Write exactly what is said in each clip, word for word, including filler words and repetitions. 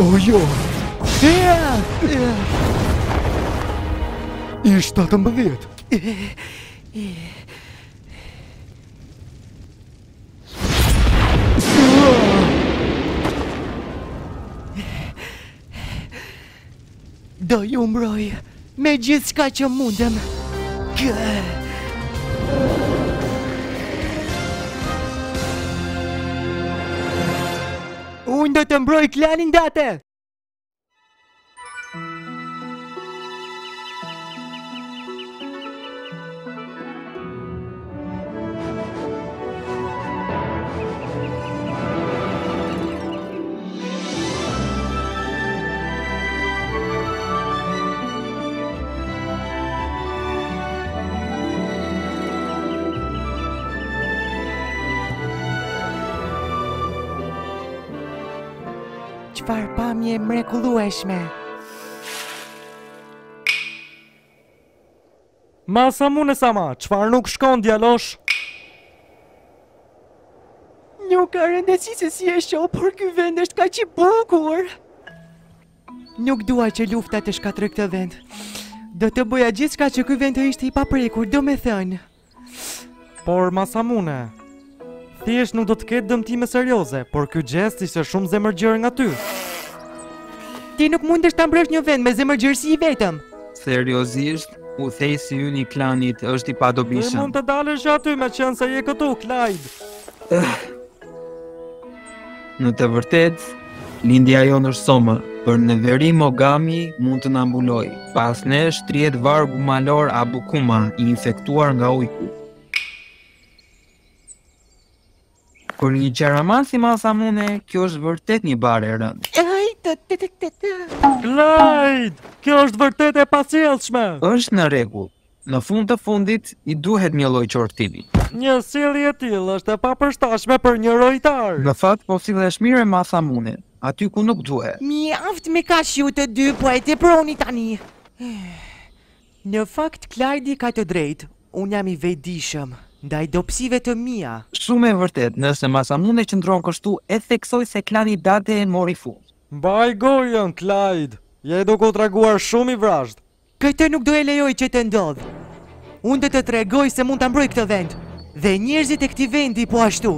O jo! I shtatëmbëdhjetë. Do ju mbroj me gjithë shka që mundem. Unë do të mbroj klanin date. Çfarë pamje mrekullueshme. Masa mune sama, çfarë nuk shkon djalosh? Nuk ka rëndësi se si e shoh, por ky vend është kaq i bukur. Nuk dua që lufta të shkatërrojë këtë vend. Do të bëja gjithçka që ky vend të ishte i paprekur, do me thënë. Por masa mune, thjesht nuk do të ketë dëmtime serioze, por ky gjest ishte shumë zemërgjër nga ty. Ti nuk mundesh ta mbrosh një vend me zemërgjërsi vetëm. Seriozisht, udhëheqësi ynë i klanit është i padobishëm. Ti mund të dalësh aty me qenë se je këtu, Clyde. Në të vërtet, lindja jonë është somë, për në veri Mogami mund të na mbuloj. Pas nesh trihet vargu malor Abukuma, i infektuar nga ujku. Për një qaraman si Masamune, kjo është vërtet një bare e rëndë. Clyde, kjo është vërtet e pasjellshme. Është në rregull. Në fund të fundit, i duhet një lloj qortimi. Një sjellje e tillë është e papërshtatshme për një rojtar. Në fakt, po sillesh mirë Masamune, aty ku nuk duhet. Mjaft me kaq ju të dy, po e teproni tani. Në fakt, Clyde ka të drejtë. Unë jam i vetëdijshëm ndaj dobësive të mia. Shumë e vërtet, nëse Masamune qëndron kështu, e theksoj se klani Date e mori fund. Mbaj gojën, Clyde. Je duke u treguar shumë i vrazhd. Këtë nuk do e lejoj që të ndodh. Unë do të tregoj se mund ta mbroj këtë vend. Dhe njerëzit e këtij vendi po ashtu.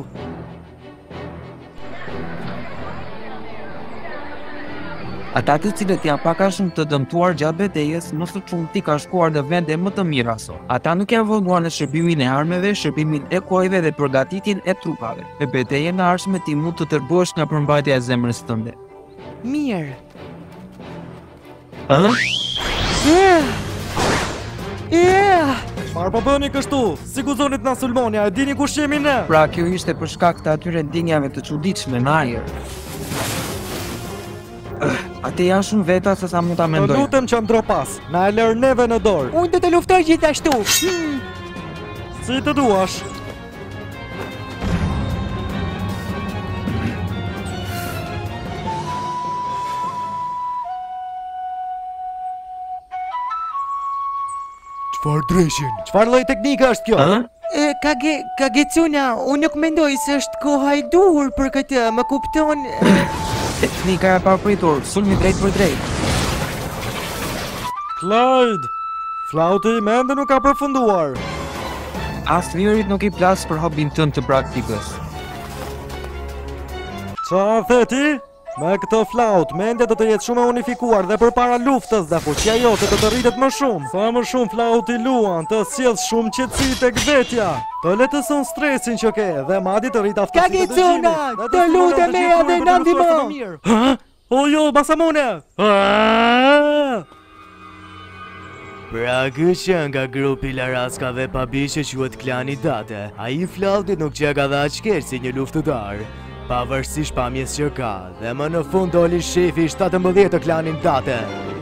Ata të cilët janë pak a shumë të dëmtuar gjatë betejës, më së shumti ka shkuar në vende më të mira sot. Ata nuk janë vënuar në shërbimin e armëve, shërbimin e kuajve dhe përgatitjen e trupave. E betejën e ardhshme ti mund të tërbohesh nga përmbajtja e zemrës tënde. Mirë. Ëh? Çfarë po bëni kështu? Si guzonit na sulmonja, e dini kush jemi ne? Pra kjo ishte për shkak të atyre ndjenjave të çuditshme në ajër. Ate janë shumë veta se sa mund ta mendoj. Të lutem qëndro pas, na e lër neve në dorë. Unë do të luftoj gjithashtu. Hmm. Si të duash. Çfarë dreshin? Çfarë lloj teknike është kjo? Ëh? E, Kage, Kagetsuna, unë nuk mendoj se është koha e duhur për këtë, më kupton? Teknika e papritur, sulmi drejt për drejt. Clyde, flauti i mendë nuk ka përfunduar. As lirit nuk i plas për hobin tënd të praktikës. Qa the ti? Me këtë flaut, mendja do të jetë shumë e unifikuar dhe përpara luftës dhe fuqia jote do të rritet më shumë. Sa më shumë flauti luan, të sjell shumë qetësi tek vetja. Të letëson stresin që ke dhe madje të rrit aftësitë të Kagetsuna, të lutem me edhe na ndihmo. Hë? O jo, Masamune! Pra këshë nga grupi laraskave pabishe quhet klani Date. Ai flauti nuk që ka dha aqker si një luftëtar, pavarësisht pamjes që ka, dhe më në fund doli shefi shtatëmbëdhjetë të klanin Date.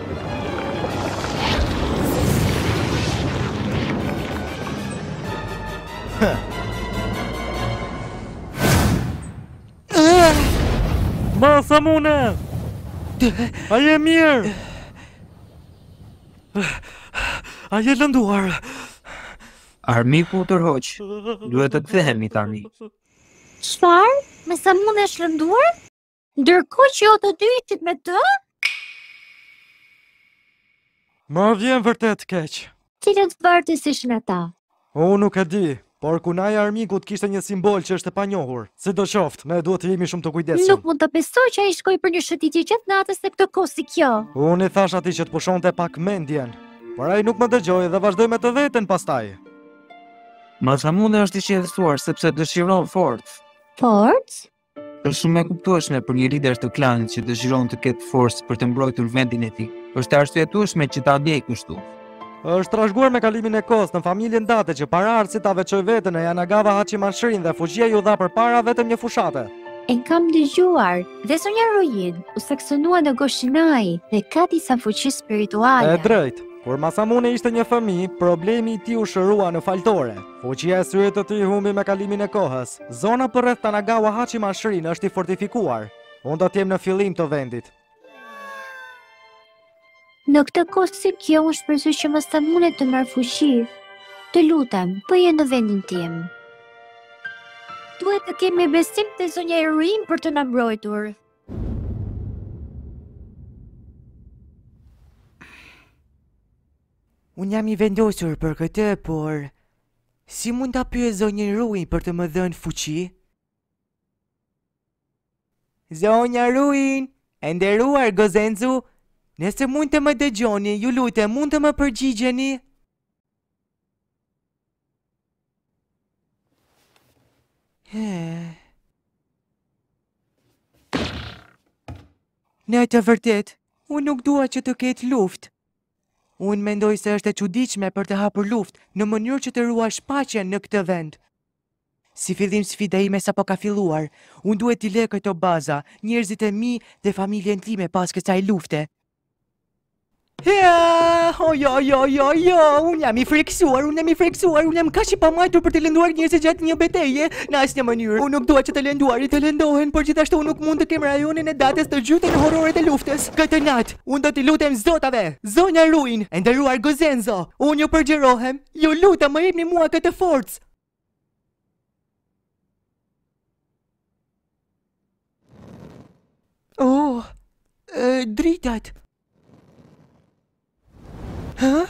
Masamune! A je mirë? A je lënduar? Armiku tërhoq, duhet të kthehemi tani. Çfarë? Me sa mund e shënduar? Ndërkohë që jo të dy ishit me të? Më vjen vërtet keq. Cilët vartës ishin ata? Unë nuk e di, por kunaja e armikut kishte një simbol që është e panjohur. Sidoqoftë, ne duhet të jemi shumë të kujdesshëm. Nuk mund të besoj që ai shkoi për një shëtitje gjatë natës në këtë kohë si kjo. Unë i thash atij që të pushonte pak mendjen, por ai nuk më dëgjoi dhe vazhdoi me të vetën pastaj. Masamune është i qetësuar sepse dëshiron forcë. Forcë? Është shumë e kuptueshme për një lider të klanit që dëshiron të ketë forcë për të mbrojtur vendin e tij. Është arsyetueshme që ta ndjej kështu. Është trashëguar me kalimin e kohës në familjen Date që para arsit ta veçoi veten e Yanagawa Hachimashin dhe fuqia ju dha përpara vetëm një fushate. E kam dëgjuar, dhe zonja Ruin u saksonua në Goshinai dhe ka disa fuqi spirituale. E drejt. Kur Masamune ishte një fëmijë, problemi i tij u shërua në faltore. Fuqia e syrit të tij humbi me kalimin e kohës. Zona përreth Tanagawa Hachimashin është i fortifikuar. Unë do të jem në fillim të vendit. Në këtë kohë si kjo unë shpresoj që Masamune të marrë fuqi. Të lutem, bëje në vendin tim. Duhet të kemi besim te zonja Ruin për të na mbrojtur. Unë jam i vendosur për këtë, por si mund ta pyes zonjën Ruin për të më dhënë fuqi? Zonja Ruin, e nderuar Gozenzu, nëse mund të më dëgjoni, ju lutem, mund të më përgjigjeni? Në të vërtet, unë nuk dua që të ketë luftë. Unë mendoj se është e çuditshme për të hapur luftë në mënyrë që të ruash paqen në këtë vend. Si fillim sfida ime sapo ka filluar, unë duhet t'i lë këto baza, njerëzit e mi dhe familjen time pas kësaj lufte. Ja, o jo, jo, jo, jo, unë jam i friksuar, unë jam i friksuar, unë jam kaq i pamajtur për të lënduar njerëzit gjatë një betejë në asnjë mënyrë. Unë nuk dua që të lënduarit të lëndohen, por gjithashtu unë nuk mund të kem rajonin e Dates të gjyte në horroret e luftës. Këtë natë, unë do t'i lutem zotave, zonja Ruin, e nderuar Gozenzo, unë ju përgjirohem, ju lutem më jepni mua këtë forcë. Oh, e, dritat. Hë?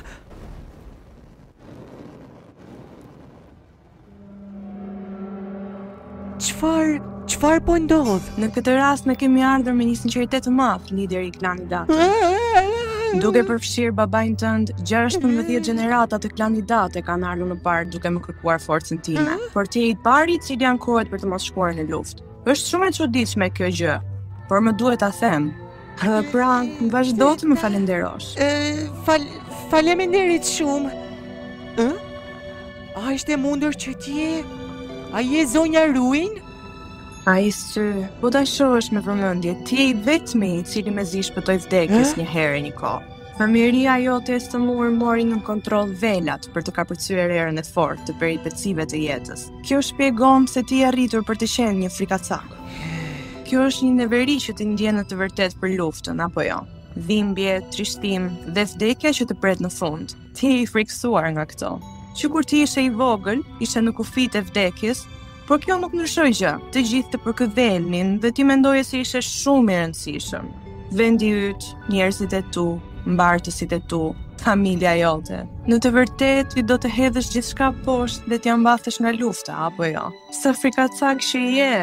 Çfar, çfar po ndodh? Në këtë rast ne kemi ardhur me një sinqeritet të madh, lideri i klanit Date. Duke përfshirë babain tënd, gjashtëmbëdhjetë gjenerata të klanit Date kanë ardhur në park duke më kërkuar forcën time. Por ti i pari i cili ankohet për të mos shkuar në luftë. Është shumë e çuditshme kjo gjë, por më duhet ta them. Pra, vazhdo të më falenderosh. E, fal, faleminderit shumë. Ë? A ishte mundur që ti je? A je zonja Ruin? A i sy, po ta shohësh me vëmendje, ti je i vetmi i cili mezi shpëtoi vdekjes një herë një kohë. Fëmijëria jote e stëmur mori në kontroll velat për të kapërcyer erën e fortë të peripecive të jetës. Kjo shpjegon pse ti je arritur për të qenë një frikacak. Kjo është një neveri që të ndjen në të vërtet për luftën, apo jo? Dhimbje, trishtim dhe vdekja që të pret në fund. Ti je i friksuar nga këto. Që kur ti ishe i vogël, ishe në kufit e vdekjes, por kjo nuk ndryshoi gjë. Të gjithë të përkëdhelnin dhe ti mendoje se ishe shumë i rëndësishëm. Vendi yt, njerëzit e tu, mbartësit e tu, familja jote. Në të vërtet, ti do të hedhësh gjithçka poshtë dhe t'ja mbathesh nga lufta, apo jo? Sa frikacak që je.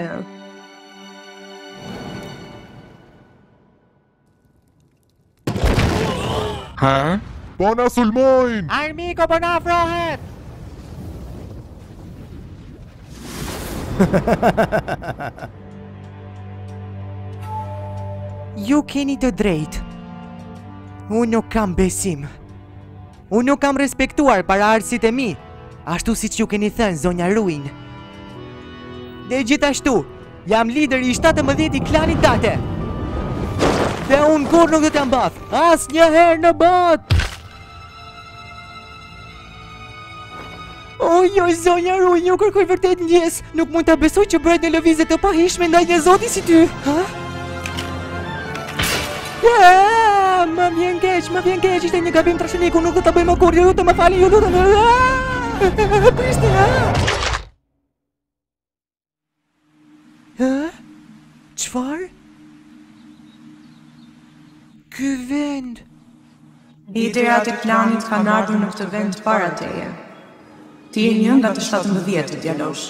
Ha? Po na sulmojnë! Armiko po na afrohet! Ju keni të drejtë. Unë nuk kam besim. Unë nuk kam respektuar paraardhësit e mi, ashtu siç ju keni thënë zonja Ruin. Dhe gjithashtu, jam lideri i shtatëmbëdhjetë i klanit Date. Dhe unë kur nuk do t'ja mbath, as një herë në botë! Ojoj, zonja Ruin, ju kërkoj vërtet ndjes. Nuk mund ta besoj që bëhet në lëvizje të pahishme ndaj një zoti si ty. Ha? Ja, më vjen keq, më vjen keq, ishte një gabim trashëniku, nuk do ta bëj më kurrë, ju lutem më falni, ju lutem. Prishti, ha? Hë? Çfarë? ky vend? Ideat e planit kanë ardhur në këtë vend para teje. Ti je një nga të shtatëmbëdhjetë djalosh.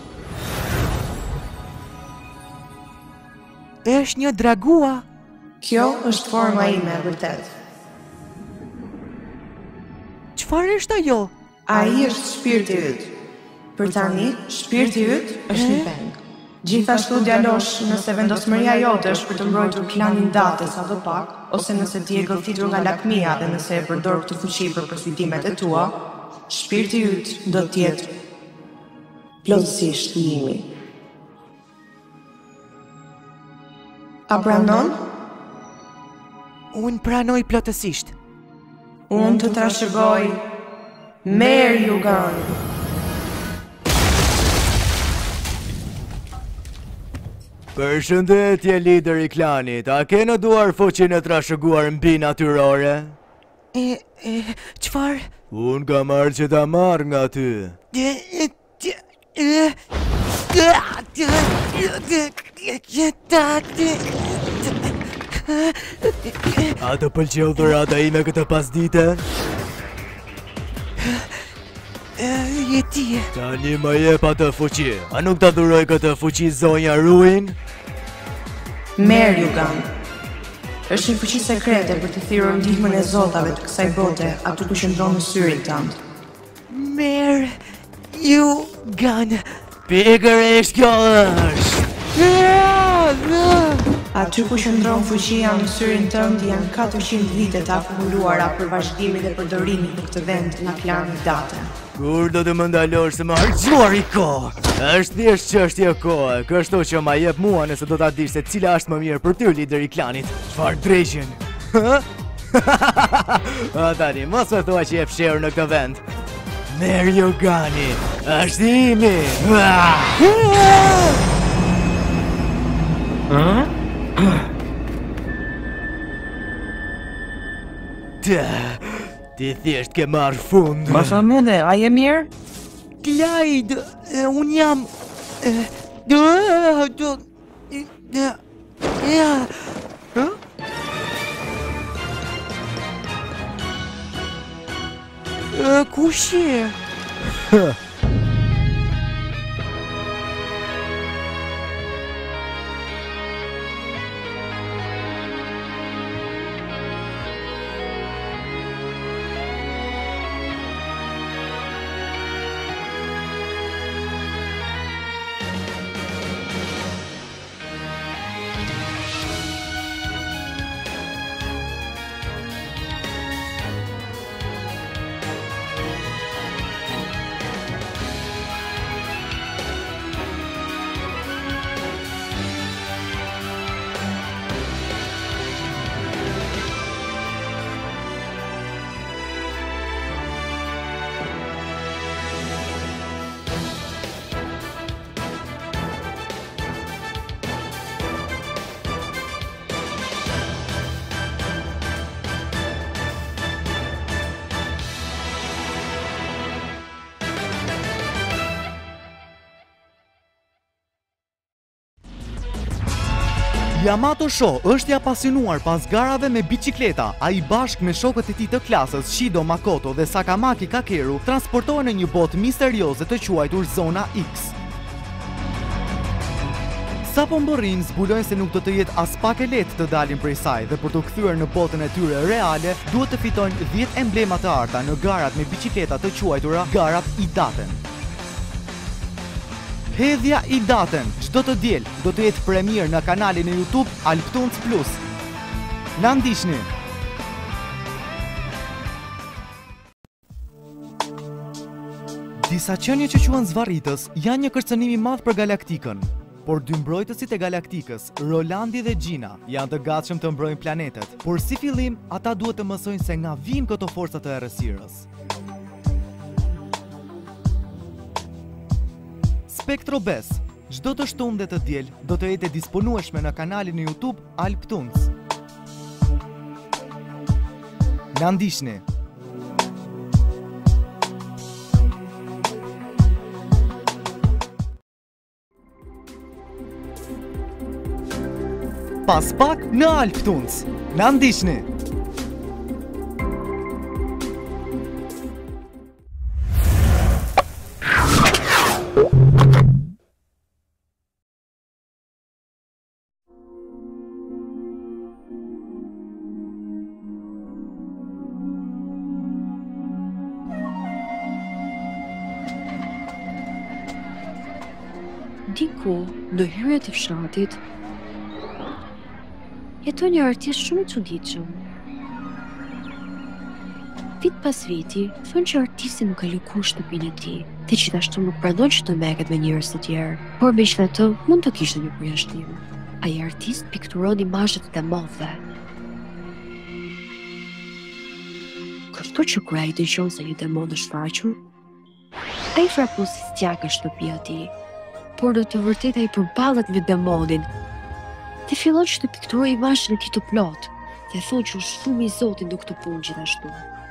Është një dragua? Kjo është forma ime e vërtet. Çfarë është ajo? Ai është shpirti yt. Për tani, shpirti yt është një peng. Gjithashtu djalosh, nëse vendosmëria jote është për të mbrojtur klanin Date sa do pak, ose nëse ti je godhitur nga lakmia dhe nëse e përdor këtë fuqi për përfitimet e tua, shpirti yt do të jetë plotësisht imi. A pranon? Unë pranoj plotësisht. Unë të trashëgoj Merë Jugan. Përshëndetje, lider i klanit, a ke në duar fuqin e trashëguar mbi natyrore? E, e, qfar? Unë ka marrë që ta marrë nga ty. A të pëlqeu dhurata ime këtë pasdite? Je ti. Tani më jep atë fuqi. A nuk ta dhuroj këtë fuqi zonja Ruin? Merë Jugan. Është një fuqi sekrete për të thirrur ndihmën e zotave të kësaj bote aty ku qëndron në syrin tënd. Merë Jugan. Pikërisht kjo është. Aty ku qëndron fuqia në syrin tënd janë katërqind vite të akumuluara për vazhdimin dhe përdorimin në këtë vend nga klani Date. Kur do të më ndalosh se më harxuar i kohë? Është thjesht çështje kohe, kështu që ma jep mua nëse do ta dish se cila është më mirë për ty, lider i klanit. Çfarë drejgjën? A tani, mos më thua që je fshehur në këtë vend. Merë Jugani, është imi. Ti thjesht ke marrë fund. Basamene, a je mirë? Clyde, unë jam... Kush je? Yamato Sho është i apasionuar pas garave me bicikleta. Ai bashkë me shokët e tij të klasës, Shido Makoto dhe Sakamaki Kakeru, transportohen në një botë misterioze të quajtur Zona X. Sa po mbërrin, zbulojnë se nuk do të jetë as pak e lehtë të dalin prej saj dhe për të kthyer në botën e tyre reale, duhet të fitojnë dhjetë emblema të arta në garat me bicikleta të quajtura Garat Idaten. Hedhja Idaten, çdo të diel, do të jetë premier në kanalin e YouTube Alptunc Plus. Na ndiqni! Disa qenie që quhen zvarritës janë një kërcënim i madh për galaktikën, por dy mbrojtësit e galaktikës, Rolandi dhe Gina, janë të gatshëm të mbrojnë planetet, por si fillim, ata duhet të mësojnë se nga vijnë këto forca të errësirës. Spektrobes, çdo të shtunë dhe të diel, do të jetë e disponueshme në kanalin e YouTube Alptunc. Na ndiqni! Pas pak në Alptunc. Na ndiqni! Diku, në hyrje të fshatit, jeton një artist shumë i çuditshëm. Vit pas viti, thonë që artisti nuk ka lëkuar shtëpinë e tij, dhe gjithashtu nuk pranon që të meket me njerëz të tjerë, por megjithatë mund të kishte një përjashtim. Ai artist pikturon imazhe të demonëve. Kështu që kur ai dëgjon se një demon është shfaqur, ai frapon si stjaka shtëpia e tij. Por në të vërtetë ai përballet me demonin dhe fillon që të pikturojë imazhin e tij të plot, dhe thonë që është shumë i Zotit në këtë punë gjithashtu.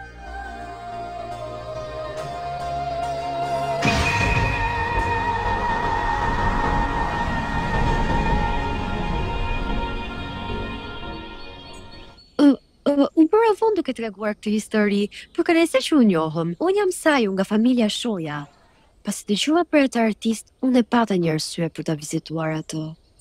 Unë bëra vonë duke treguar këtë histori, por kënaqëse që u njohëm. Unë jam Saju nga familja Shoja. Pasi dëgjova për atë artist, unë e pata një arsye për ta vizituar atë.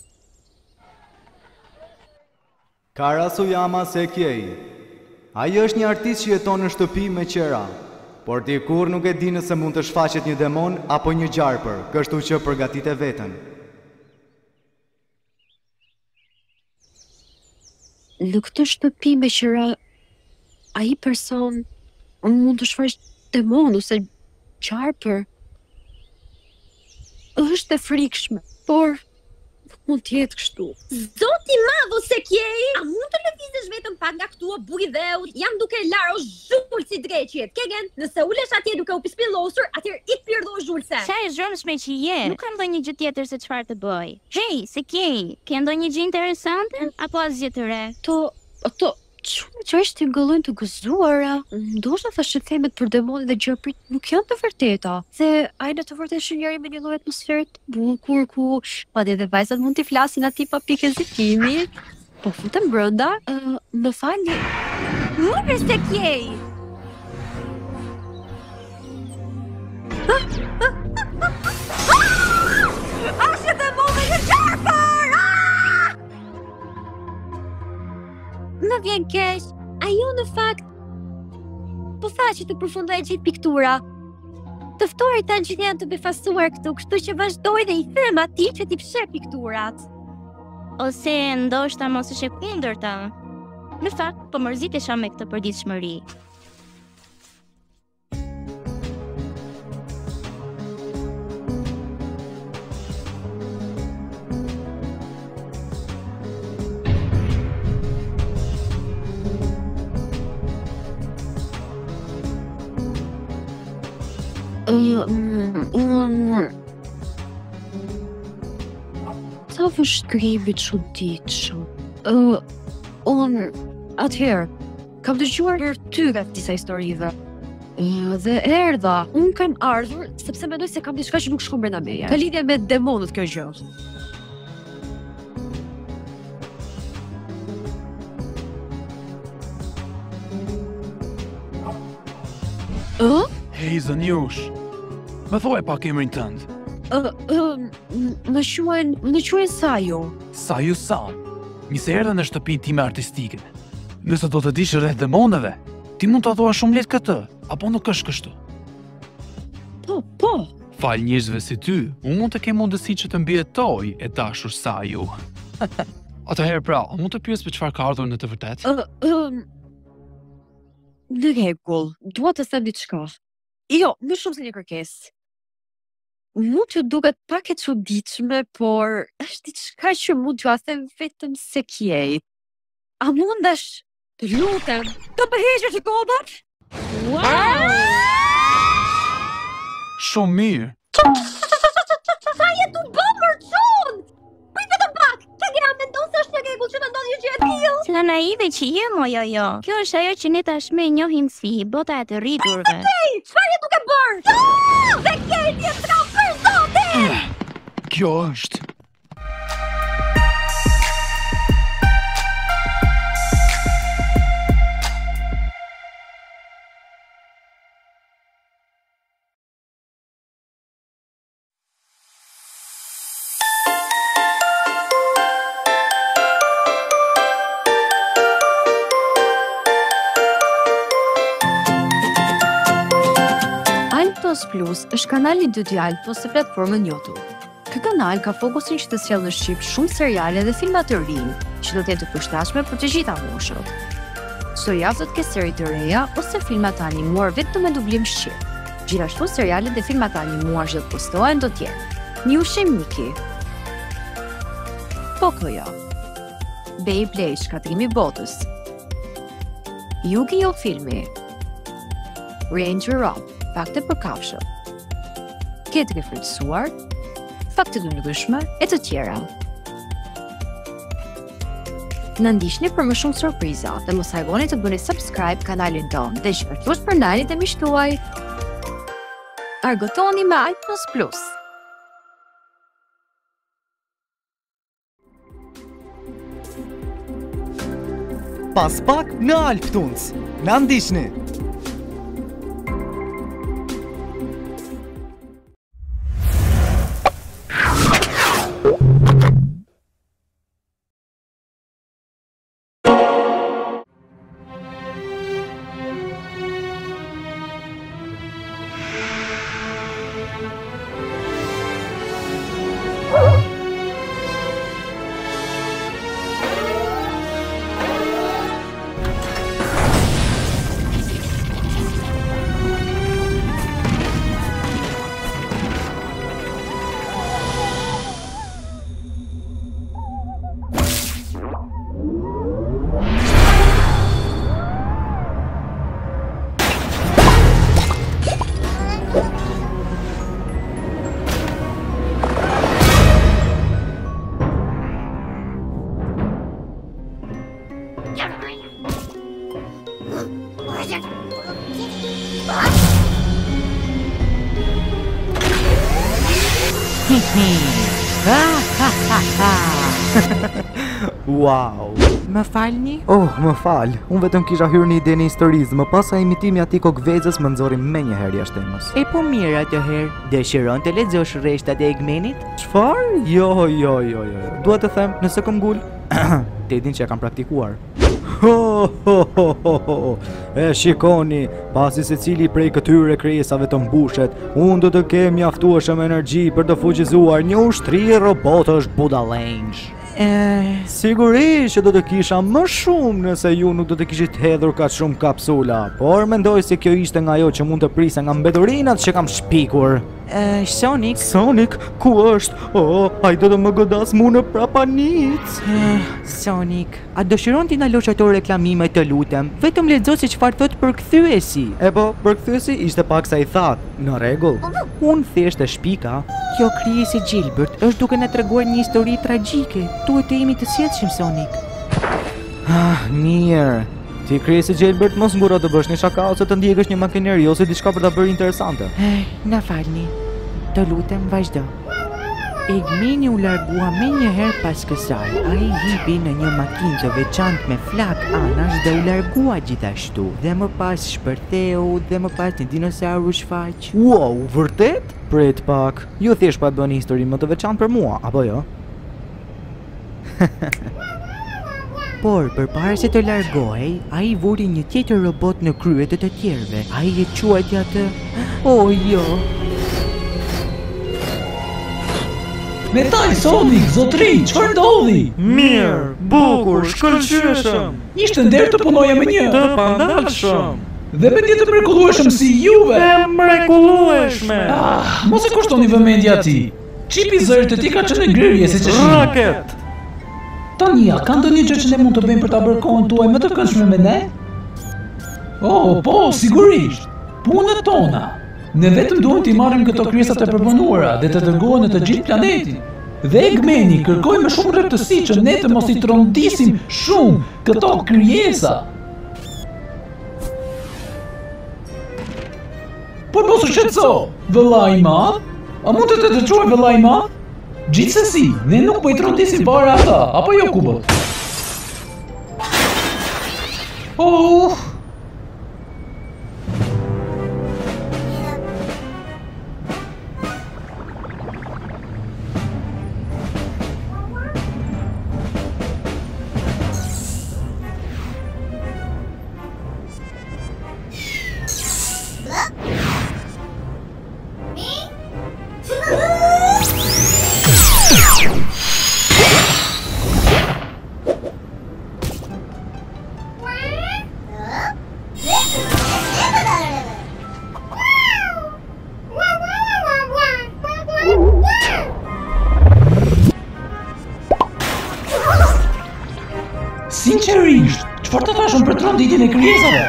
Karasuyama Sekiei. Ai është një artist që jeton në shtëpi me qera, por dikur nuk e di nëse mund të shfaqet një demon apo një gjarpër, kështu që përgatite veten. Në këtë shtëpi me qera, ai person mund të shfaqet demon ose gjarpër. Është e frikshme, por nuk mund të jetë kështu. Zoti madh ose kjej, a mund të lëvizësh vetëm pak nga këtu o buri dheu? Jam duke larë o zhull si dreqjet. Kegen, nëse ulesh atje duke u pispillosur, atëherë ik pirdo o zhullse. Qa e zhërmshme që je? Nuk kam ndonjë gjë tjetër se çfarë të bëj. Hej, se kjej, ke ndonjë gjë interesante apo asgjë të re? To, ato Shumë që është të ngëllojnë të gëzuara, ndoshta thashë themet për demonin dhe gjërprit nuk janë të vërteta. Dhe ai në të vërtetë është njëri me një lloj atmosfere të bukur ku madje edhe vajzat mund t'i flasin atij pa pikë hezitimi. Po futem brenda, uh, më falni. Më se kjej. Është demoni i gjarpër! Më vjen keq, ajo në fakt po tha që të përfundoj gjithë piktura. Të ftorit tanë që janë të befasuar këtu, kështu që vazhdoj dhe i them atij që t'i fsheh pikturat. Ose ndoshta mos është e kundërta. Në fakt, po mërzitesha me këtë përditshmëri. Sa vështrimi çuditshëm. Uh, unë atëherë kam dëgjuar për ty rreth disa historive. Uh, dhe erdha, unë kam ardhur sepse mendoj se kam diçka që nuk shkon brenda meje. Ka lidhje me demonët kjo gjë. Ë? Uh? Hej, Zënjush, më thuaj pak emrin tënd. Uh, uh, më quajnë, më quajnë Saju. Saju sa? Mi se erdhe në shtëpinë time artistike. Nëse do të dish rreth demonëve, ti mund të thua shumë lehtë këtë, apo nuk është kështu? Po, po. Fal njerëzve si ty, unë mund të kem mundësi që të mbijetoj e dashur Saju. Atëherë pra, mund të pyes për çfarë ka ardhur në të vërtetë? Uh, um, në rregull, dua të them diçka. Jo, më shumë se një kërkesë. Mund të duket pak e çuditshme, por është diçka që mund t'ju a them vetëm se kjej. A mundesh, të lutem, të përheqësh godat? Wow! Shumë mirë. Sa jetu bë mërçun! Prit vetëm pak! Çka gjëra mendon se është e rregull që të ndodhë një gjë e tillë? Sa naive që je mojo jo. Kjo është ajo që ne tashmë njohim si bota e të rriturve. Hey, çfarë je duke bërë? Ah! Dhe kej ti e për zotin! Kjo është. plus plus është kanali dytjal ose platformën YouTube. Ky kanal ka fokusin që të sjellë në Shqip shumë seriale dhe filma të rinj, që do të jetë të përshtatshme për të gjitha moshët. Çdo javë do të ketë seri të reja ose filma të animuar vetëm me dublim shqip. Gjithashtu serialet dhe filma të animuar që do të postohen do të jenë Një ushqim Miki, Pocoyo, Beyblade shkatrimi i botës, Yu-Gi-Oh filmi, Ranger Rob, fakte për kafshët, Ketë e frytësuar, fakte të ndryshme e të tjera. Në ndiqni për më shumë surpriza dhe mos harroni të bëni subscribe kanalin tonë dhe shpërtues për ndalit e miq tuaj. Argëtoni me i plus plus. Pas pak në Alptuns. Na ndiqni. Wow! Më falni? Oh, më fal. Unë vetëm kisha hyrë një ide në historizë, më pas sa imitimi ati kokvezës më nxori menjëherë jashtë temës. E po mirë atëherë, dëshiron të lexosh rreshtat e Eggmanit? Çfarë? Jo, jo, jo, jo. Dua të them, nëse kam gul, te din që e kam praktikuar. Ho, ho, ho, ho, ho. E shikoni, pasi se cili prej këtyre krijesave të mbushet, unë do të kem mjaftueshëm energji për të fuqizuar një ushtri robotësh budallëngjsh. E... Sigurisht që do të kisha më shumë nëse ju nuk do të kishit hedhur kaq shumë kapsula, por mendoj se kjo ishte nga ajo që mund të prisa nga mbeturinat që kam shpikur. E, Sonic? Sonic? Ku është? Oh, hajde të më godas mu në prapanic. Sonic, a dëshiron ti na losh ato reklamime të lutem? Vetëm lexo se çfarë thot përkthyesi. E po, përkthyesi ishte pak sa i that. Në rregull. Unë thjesht e shpika. Kjo krijesi Gilbert është duke na treguar një histori tragjike. Duhet të jemi të sjellshëm, Sonic. Ah, mirë. Ti krijesi Gilbert mos nguro të bësh një shaka ose të ndjekësh një makineri ose diçka për ta bërë interesante. Ej, na falni. Të lutem vazhdo. Eggmani u largua me njëherë pas kësaj. Ai hipi në një makinë të veçantë me flak anash dhe u largua gjithashtu. Dhe më pas shpërtheu dhe më pas një dinosaur u shfaq. Wow, vërtet? Prit pak. Ju thjesht pa bëni histori më të veçantë për mua, apo jo? Por, përpara se të largohej, ai vuri një tjetër robot në krye të të tjerëve. Ai e quajti atë. Oh, jo. Metaj Sonic, zotri, çfarë ndodhi? Mirë, bukur, shkëlqyeshëm. Ishte nder të punoja me një. Të pandalshëm. Dhe me një të mrekullueshëm si juve. E mrekullueshme. Ah, mos e kushtoni vëmendja ti. Qipi zërit të ti ka qenë ngrirje si që shimë. Raket. Tania, ka ndonjë gjë që ne mund të bëjmë për ta bërë kohën tuaj më të këndshme me ne? Oh, po, sigurisht. Punët tona. Ne vetëm duhem t'i marrim këto krijesa të përpunuara dhe të dërgohen në të gjithë planetin. Dhe Eggmani kërkoi me shumë rëptësi që ne të mos i trondisim shumë këto krijesa. Por mos u shqetëso, vëllai i madh? A mund të të dëgjoj vëllai i madh? Gjithsesi, ne nuk po i trondisim fare ata, apo jo Kubo? Oh! Sinqerisht, çfarë të thashun për tronditin e krijesave?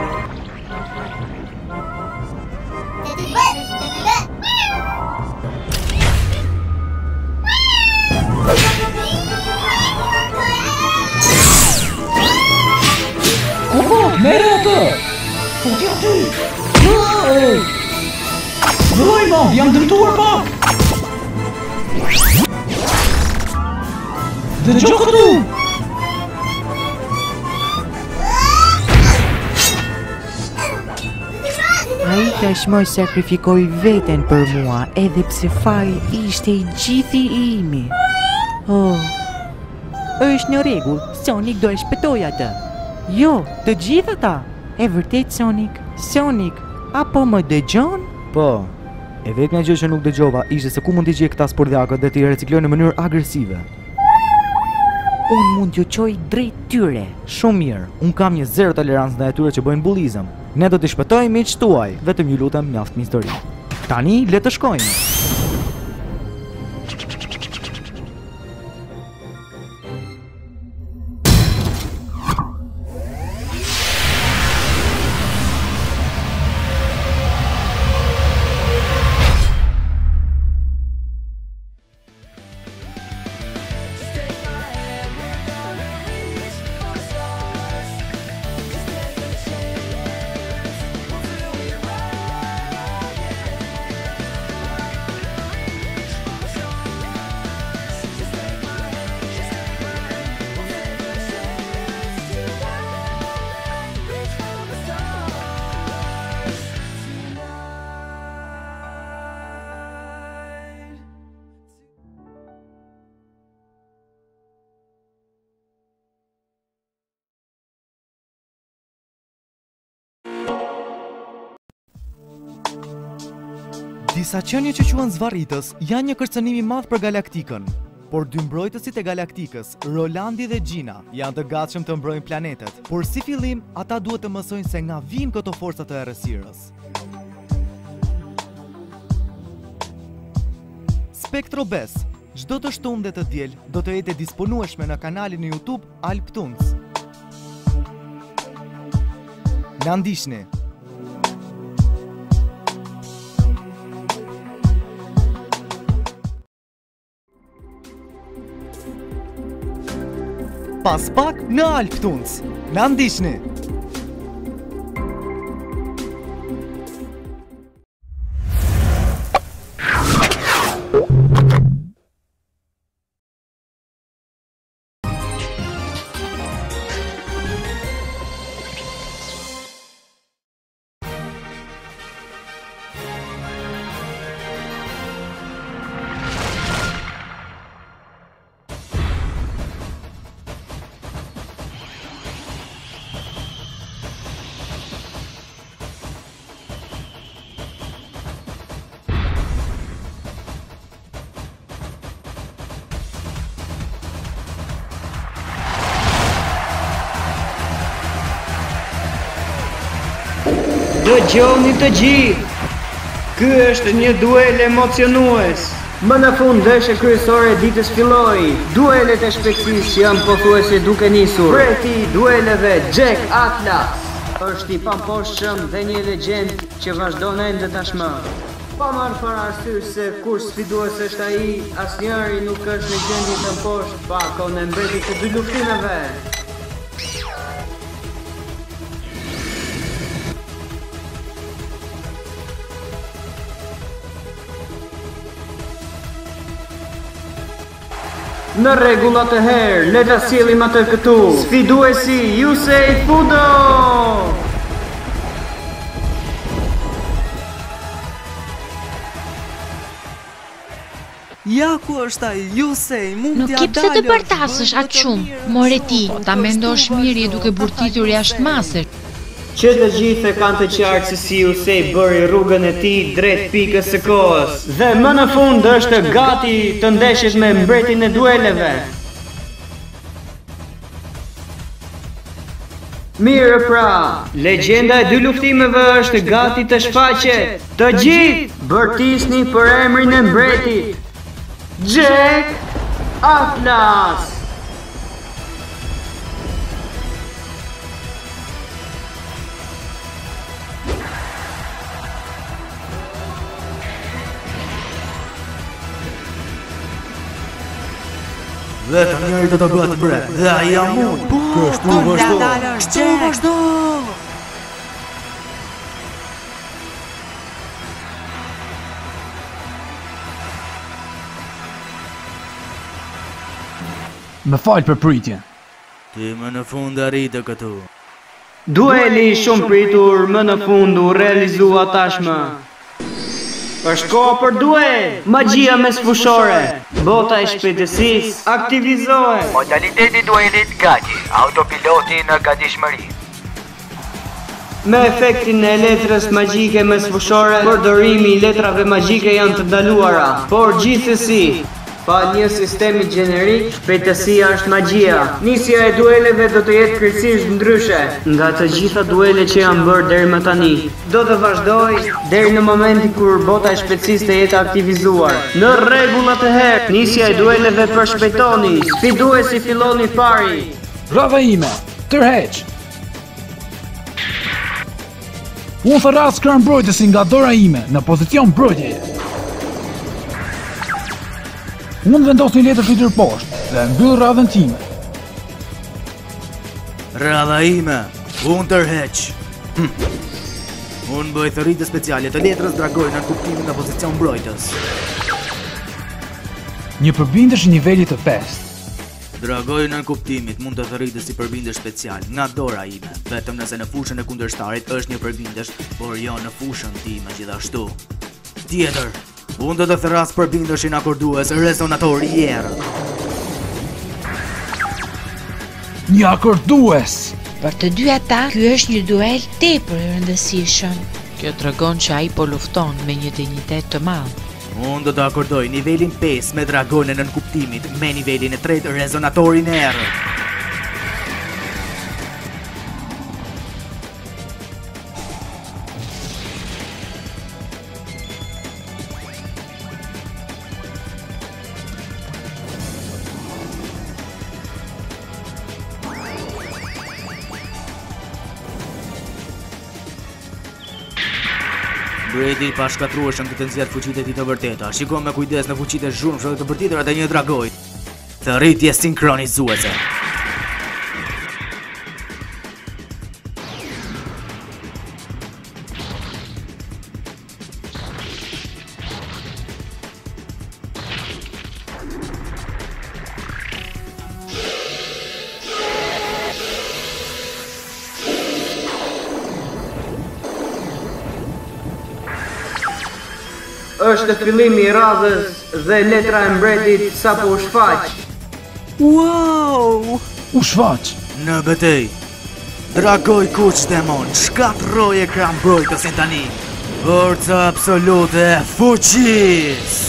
Koko, mere atë! Futi aty! Vëllai madh, jam dëmtuar pak! Dëgjoj këtu! Ai tashmë sakrifikoi veten për mua, edhe pse fari ishte i gjithi imi. Oh, është në rregull, Sonic do e shpëtoj atë. Jo, të gjithë ata. E vërtet Sonic, Sonic, apo më dëgjon? Po. E vetmja gjë që nuk dëgjova ishte se ku mund t'i gjej këta spordhjakët dhe t'i ricikloj në mënyrë agresive. Unë mund t'ju qoj drejt tyre. Shumë mirë, unë kam një zero tolerancë ndaj atyre që bëjnë bullizëm. Ne do t'i shpëtojmë miqt tuaj, vetëm ju lutem mjaft me histori. Tani le të shkojmë. Disa qenie që quhen zvarritës janë një kërcënim i madh për galaktikën, por dy mbrojtësit e galaktikës, Rolandi dhe Gina, janë të gatshëm të mbrojnë planetet, por si fillim ata duhet të mësojnë se nga vijnë këto forcat të errësirës. Spektrobes, çdo të shtunë dhe të diel do të jetë e disponueshme në kanalin e YouTube Alp Tunc. Na ndiqni. Pas pak në Alp Tunc. Na ndiqni. Dëgjoni të gjithë, ky është një duel emocionues. Më në fund ndeshja kryesore e ditës filloi. Duelet e shpejtësisë që janë pothuajse duke nisur. Mbreti i dueleve Jack Atlas është i pamposhtë dhe një legjend që vazhdon ende tashmë. Pa marrë parasysh se kur sfidues është ai, asnjëri nuk është legjendi të poshtë pa kohën e mbretit të dy luftimeve. Në rregull atëherë, le ta sjellim atë këtu. Sfiduesi Yusei Fudo. Ja ku është ai, Yusei, mund t'ja dalë. Nuk ke pse të bërtasësh atë shumë, more ti, ta mendosh mirë duke burtitur jashtë masës. Që të gjithë kanë të qartë se si Yusei bëri rrugën e tij drejt pikës së kohës. Dhe më në fund është gati të ndeshet me mbretin e dueleve. Mirë pra, legjenda e dy luftimeve është gati të shfaqet. Të gjithë bërtisni për emrin e mbretit, Jack Atlas. Vetëm njëri do të bëhet bre, dhe ai jam unë. Kështu vazhdo. Kështu vazhdo. Më falë për pritjen. Ti më në fund arritë këtu. Dueli shumë pritur më në fund u realizua tashmë. Është koha për duel! Magjia mesfushore! Bota e shpejtësisë aktivizohet! Modaliteti duelit gati, autopiloti në gatishmëri. Me efektin e letrës magjike mesfushore, përdorimi i letrave magjike janë të ndaluara, por gjithsesi, pa një sistemi gjenerik, shpejtësia është magjia. Nisja e dueleve do të jetë krejtësisht ndryshe nga të gjitha duelet që janë bërë deri më tani. Do të vazhdoj deri në momentin kur bota e shpejtësisë të jetë aktivizuar. Në rregull atëherë, nisja e dueleve përshpejtoni. Sfiduesi filloni pari. Radha ime, tërheq. Unë thërras kërën mbrojtësi nga dora ime në pozicion mbrojtjeje. Unë vendos një letër fytyrë poshtë dhe mbyll radhën time. Radha ime, unë tërheq. Hm. Unë bëj thërritje speciale të letrës dragoj në kuptimin nga pozicion mbrojtës. Një përbindësh nivelit të pestë. Dragoj në kuptimit mund të thërritës si përbindësh special nga dora ime, vetëm nëse në fushën e kundërshtarit është një përbindësh, por jo në fushën time gjithashtu. Tjetër, unë do të thras përbindëshin akordues rezonator i erë. Një akordues! Për të dy ata, ky është një duel tepër i rëndësishëm. Kjo tregon që ai po lufton me një dinjitet të madh. Unë do të akordoj nivelin pesë me dragonën në kuptimit, me nivelin e tretë rezonatorin e erë. Bredi pa shkatrueshëm të të nxjerrë fuqitë e tij të vërteta. Shikon me kujdes në fuqitë e zhurmshme dhe të përditura të një dragoj. Thërritje sinkronizuese. Është fillimi i radhës dhe letra e mbretit sapo u shfaq. Wow! U shfaq! Në betej, dragoj kuq demon, shkatroj e kram mbrojtësin tani. Forca absolute e fuqis!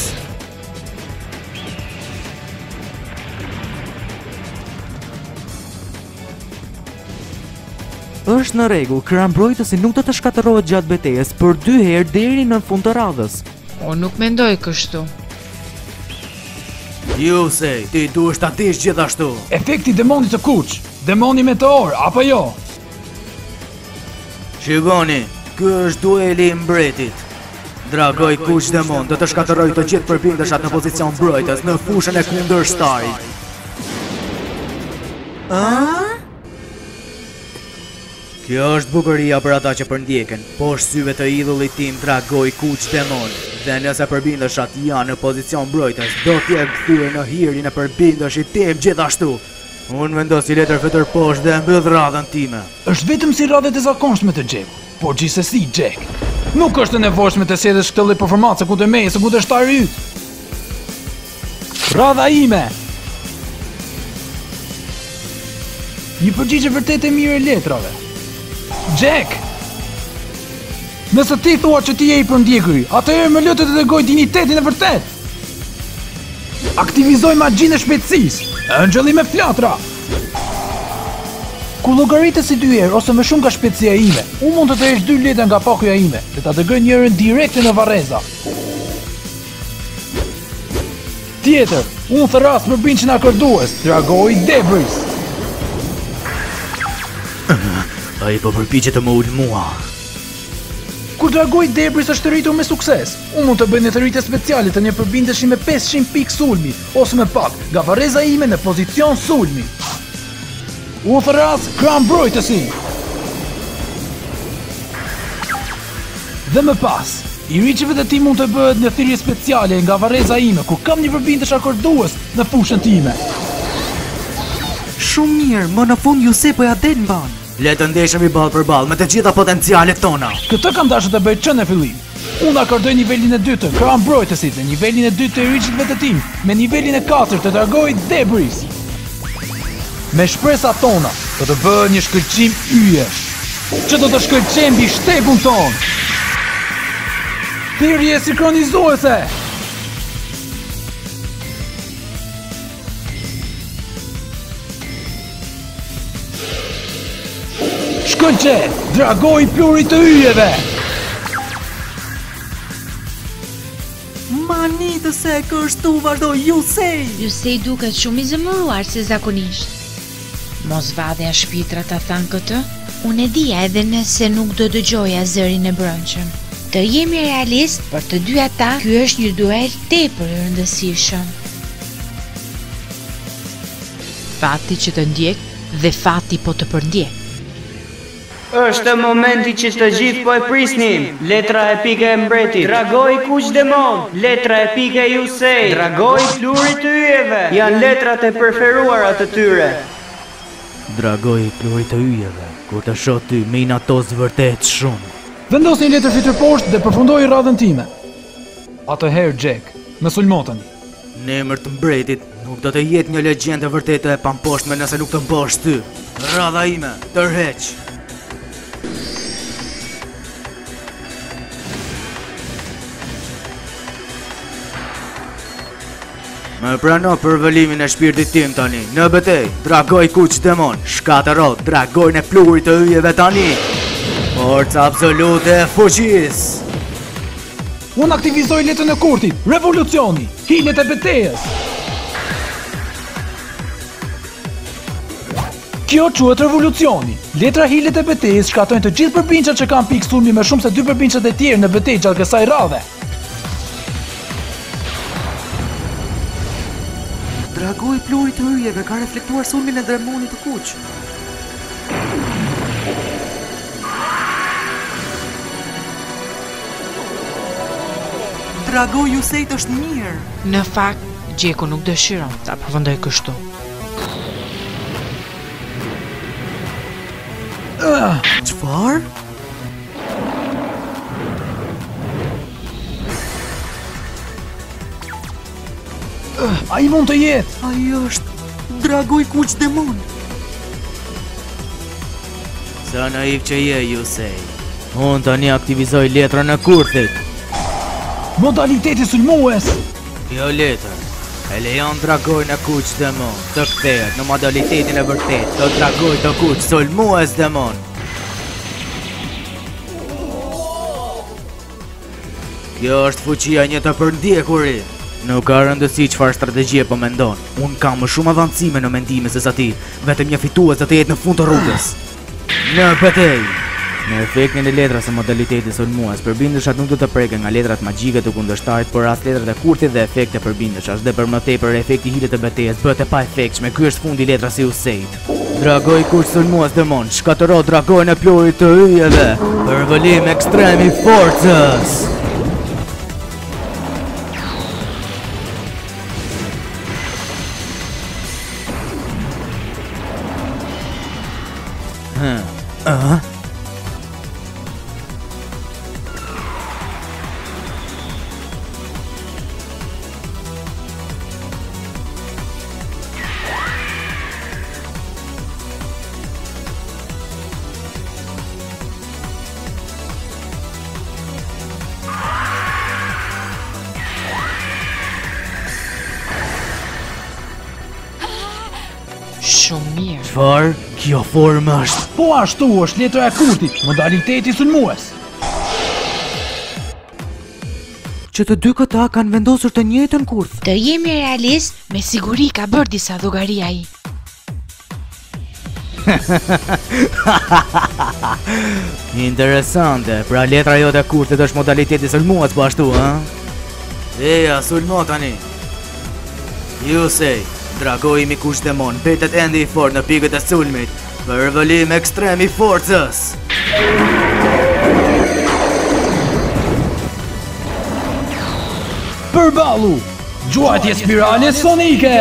Është në rregull, kram mbrojtësi nuk do të shkatërrohet gjatë betejës për dy herë deri në fund të radhës. Unë nuk mendoj kështu. Ju sej, ti duhesh ta dish gjithashtu. Efekti demonit të kuq, demoni meteor, apo jo? Shikoni, ky është dueli i mbretit. Dragoj kuq demon do të shkatërrojë të gjithë përbindëshat në pozicion mbrojtës në fushën e kundërshtarit. A? Kjo është bukuria për ata që përndjeken, poshtë syve të idhullit tim dragoj kuq demon. Dhe nëse përbindëshat janë në pozicion mbrojtës, do t'jem kthyer në hirin e përbindëshit tim gjithashtu. Unë vendos si letër fytyrë poshtë dhe mbyll radhën time. Është vetëm si radhët e zakonshme të Jack, por gjithsesi Jack. Nuk është e nevojshme të sjellësh këtë lloj performance kundër meje se kundërshtari yt. Radha ime. Një përgjigje vërtet e mirë e letrave. Jack! Nëse ti thua që ti je i përndjekuri, atëherë më lë të tregoj dinjitetin e vërtet. Aktivizoj magjinë e shpejtësisë. Ëngjëlli me flatra. Kur llogaritet si dy herë ose më shumë nga shpejtësia ime, unë mund të tërheq dy letra nga pakuja ime dhe ta dërgoj njërin direkte në varreza. Tjetër, unë thërras përbindjen akordues, dragoj Debris. Ai po përpiqet të më ul mua. Kur dragoj Debris është rritur me sukses, unë mund të bëj një rritje speciale të një përbindeshi me pesëqind pikë sulmi, ose me pak, nga varreza ime në pozicion sulmi. Unë thëras kram mbrojtësi. Dhe më pas, i riqive dhe ti mund të bëhet një thirrje speciale nga varreza ime, kur kam një përbindesh akordues në fushën time. Shumë mirë, më në fund ju se po ja den ban. Le të ndeshemi ball për ball me të gjitha potencialet tona. Këtë kam dashur të bëj që në fillim. Unë akordoj nivelin e dytë të kram mbrojtësit dhe nivelin e dytë të riqive të tim, me nivelin e katërt të largoj Debris. Me shpresat tona, do të bëhet një shkëlqim yjesh, që do të shkëlqejmë mbi shtegun ton. Thirrje sinkronizuese. Shkëlqe, dragoj plurit të yjeve. Manitë se kështu vazhdo Yusei. Yusei duket shumë i zemëruar se zakonisht. Mos vadhja shpitra ta than këtë, unë e dija edhe nëse nuk do dëgjoja zërin e brëndshëm. Të jemi realist, për të dy ata, ky është një duel tepër i rëndësishëm. Fati që të ndjek dhe fati po të përndjek. Është momenti që të gjithë po e prisnim. Letra epike e mbretit. Dragoj kuq demon. Letra epike e Yusei. Dragoj plurit të yjeve. Janë letrat e preferuara të tyre. Dragoj plurit të yjeve. Kur të shoh ty, me inatos vërtet shumë. Vendos një letër fytyrë poshtë dhe përfundoi radhën time. Atëherë Jack, më sulmo tani. Në emër të mbretit, nuk do të jetë një legjendë vërtetë e pamposhtme nëse nuk të mbosh ty. Radha ime, tërheq. Më prano për vëlimin e shpirtit tim tani. Në betej, dragoj kuq demon. Shkatëro dragojnë e plurit të yjeve tani. Forca absolute e fuqis. Unë aktivizoj letrën e kurtit. Revolucioni. Hilet e betejës. Kjo quhet revolucioni. Letra hilet e betejës shkatojnë të gjithë përbinqat që kanë pikë sulmi më shumë se dy përbinqat e tjerë në betejë gjatë kësaj radhe. Dragoj plurit të yjeve ka reflektuar sulmin e demonit të kuq. Dragoj Yusei është mirë. Në fakt, Gjeku nuk dëshiron ta përfundoj kështu. Çfarë? A i mund të jetë? A i është dragoj kuq demon. Sa naiv që je, Yusei. Unë tani aktivizoj letrën e kurthit. Modaliteti sulmues. Kjo letër e lejon dragojnë e kuq demon të kthehet në modalitetin e vërtet të dragoj të kuq sulmues demon. Kjo është fuqia një të përndjekuri. Nuk ka rëndësi çfarë strategji po mendon. Unë kam më shumë avancime në mendime se sa ti. Vetëm një fitues do të jetë në fund të rrugës. Në betejë. Në efektin e letrës së modalitetit sulmues, përbindeshat nuk do të preken nga letrat magjike të kundërshtarit, por as letrat e kurthit dhe efekte përbindeshash, dhe për më tepër efekti hilet të betejës bëhet e paefektshme. Ky është fundi i letrës së Yuseit. Dragoj kuq sulmues demon, shkatëro dragojnë e plurit të yjeve. Përvëlim ekstrem i forcës. Uh? Shumë mirë. Çfarë? Kjo formë është. Po ashtu është letra e kurtit, modaliteti sulmues. Që të dy këta kanë vendosur të njëjtën kurth. Të jemi realist, me siguri ka bërë disa llogari ai. Interesante, pra letra jote kurtit është modaliteti sulmues po ashtu, ha? Eja, sulmo tani. Yusei, dragoi mi kush demon, betet endi i fort në pikët e sulmit, për vëllim ekstrem i forcës. Përballu, gjuajtje spirale sonike!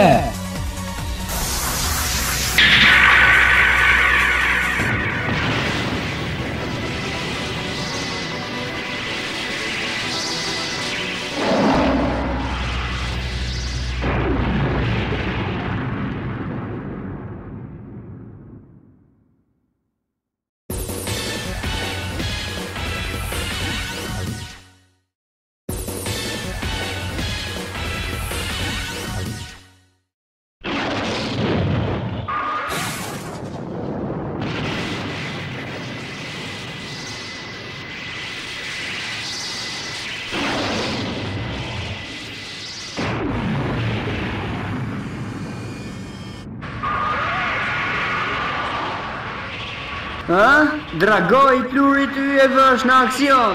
Ha? Dragoi plurit yjeve është në aksion.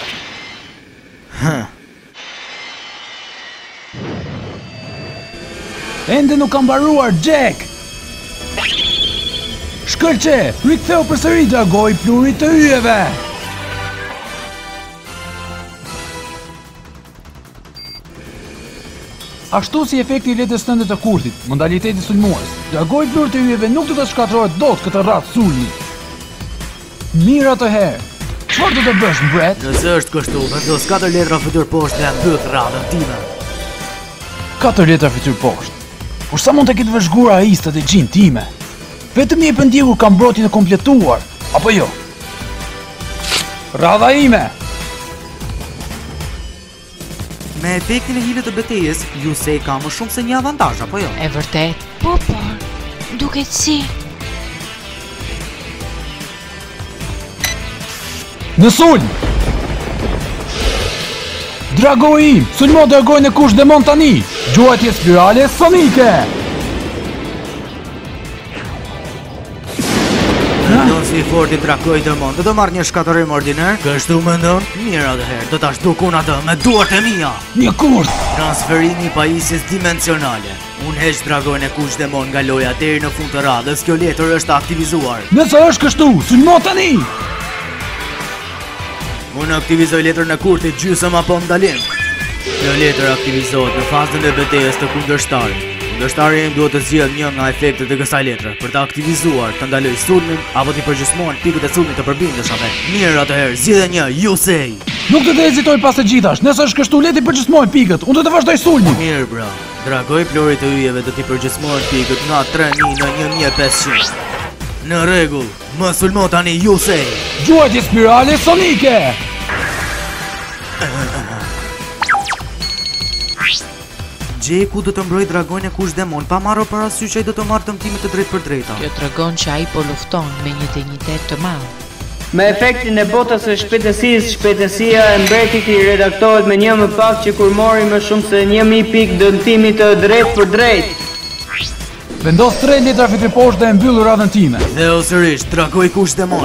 Ende nuk kam mbaruar, Jack! Shkëlqe, riktheu përsëri dragoi plurit të yjeve! Ashtu si efekti i letrës tënde të kurtit, modaliteti sulmues, dragoi plurit të yjeve nuk do të shkatërrohet dot këtë radhë sulmi. Mira të herë, çfarë do të bësh, mbret? Nëse është kështu, vendos katër letra fytyr poshtë dhe mbyll radhën time. Katër letra fytyr poshtë. Por sa mund të ketë vëzhguar aistët e gjinë time? Vetëm një pëndjekur kam mbrojtjen e kompletuar, apo jo? Radha ime! Me efektin e hilet të betejës, Yusei ka më shumë se një avantazh, apo jo? E vërtet? Po, po, duket si... Në sulm! Dragoi im, sulmo dragojnë e kush demon tani! Gjuajtje spirale sonike! Mendon si i forti dragoi demon, do të marrë një shkatërim ordinar? Kështu mendon? Mirë atëherë, do ta shdukun atë me duart e mia! Një kurs! Transferimi i pajisjes dimensionale. Unë heq dragojnë e kush demon nga loja deri në fund të radhës, kjo letër është aktivizuar. Nëse është kështu, sulmo tani! Unë aktivizoj letrën e kurtit gjysëm apo ndalim. Kjo letër aktivizohet në fazën e betejës të kundërshtarit. Kundërshtari im duhet të zgjidhë një nga efektet e kësaj letre për të aktivizuar, të ndaloj sulmin apo të përgjysmohen pikët e sulmit të përbindeshave. Mirë atëherë, zgjidhe një, Yusei. Nuk do të hezitoj pas së gjithash, nëse është kështu le të përgjysmohen pikët, unë do të vazhdoj sulmin. Mirë bra, dragoi plurit të yjeve do t'i përgjysmohen pikët nga tre mijë në një mijë e pesëqind. Në rregull, më sulmo tani Yusei. Gjuajtje spirale sonike. Gjeku do të mbroj dragojnë e kush demon, pa marrë parasysh që ai do të marrë dëmtime të drejtë për drejta. Kjo tregon që ai po lufton me një dinjitet të madh. Me efektin e botës së shpejtësisë, shpejtësia e mbretit i redaktohet me një më pak që kur mori më shumë se një mijë pikë dëmtimi të drejtë për drejtë. Vendos tre letra fytyr poshtë dhe e mbyll radhën time. Dhe o sërish, dragoi kush demon.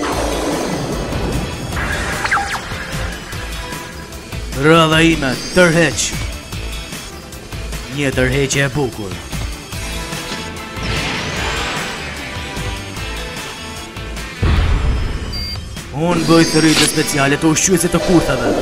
Radha ime, tërheq. Një tërheqje e bukur. Unë bëj thërritje speciale të ushqyese të kurthave.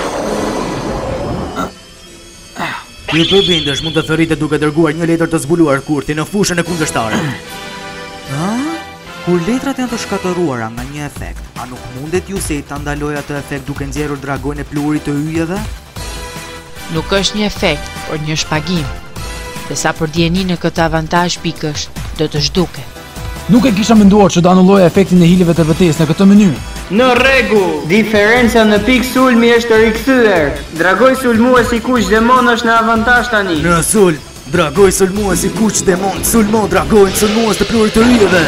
Ju përbindesh mund të thërrite duke dërguar një letër të zbuluar kurthi në fushën e kundërshtare. Ha? Kur letrat janë të shkatëruara nga një efekt, a nuk mundet Yusei ta ndalojë atë efekt duke nxjerrur dragojnë e plurit të yjeve? Nuk është një efekt, por një shpagim. Dhe sa për dijenin e këtë avantazh pikësh, do të zhduke. Nuk e kisha menduar që do anulloja efektin e hileve të vërtetës në këtë mënyrë. Në rregull, diferenca në pikë sulmi është rikthyer. Dragoi sulmuesi kush demon është në avantazh tani. Në sulm, dragoi sulmuesi kush demon, sulmo dragojnë sulmues të plurit të yjeve.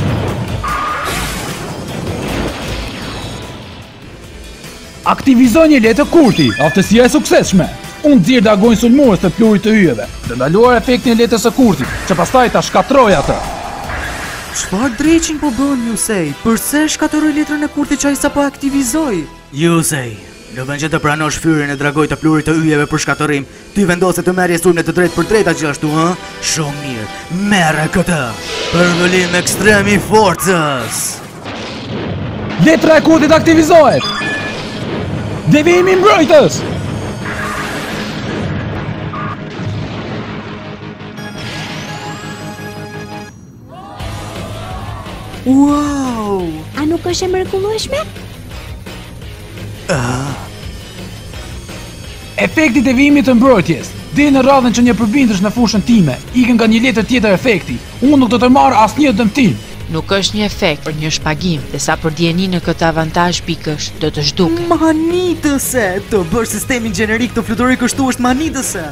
Aktivizoj një letë kurti, aftësia e suksesshme. Unë nxjerr dragojnë sulmues të plurit të yjeve, dhe ndaluar efektin e letrës së kurtit, që pastaj ta shkatroj atë. Çfarë dreqin po bën Yusej? Përse shkatërroi letrën e kurthit që ai sapo aktivizoi? Yusej, në vend që të pranosh fyrin e dragojt të plurit të yjeve për shkatërim, ty vendose të merrje sulme të drejtë për drejta gjithashtu, hë? Shumë mirë, merre këtë! Përvëllim ekstrem i forcës! Letra e kurthit aktivizohet! Devijimi i mbrojtës! Wow! A nuk është e mrekullueshme? Uh. Efekti devijimit të mbrojtjes. Deri në radhën që një përbindësh në fushën time, ikën nga një letër tjetër efekti. Unë nuk do të marr asnjë dëmtim. Nuk është një efekt për një shpagim, dhe sa për djeni në këtë avantazh pikësh do të zhduket. Manitëse! Të bësh sistemin gjenerik të fluturit kështu është manitëse!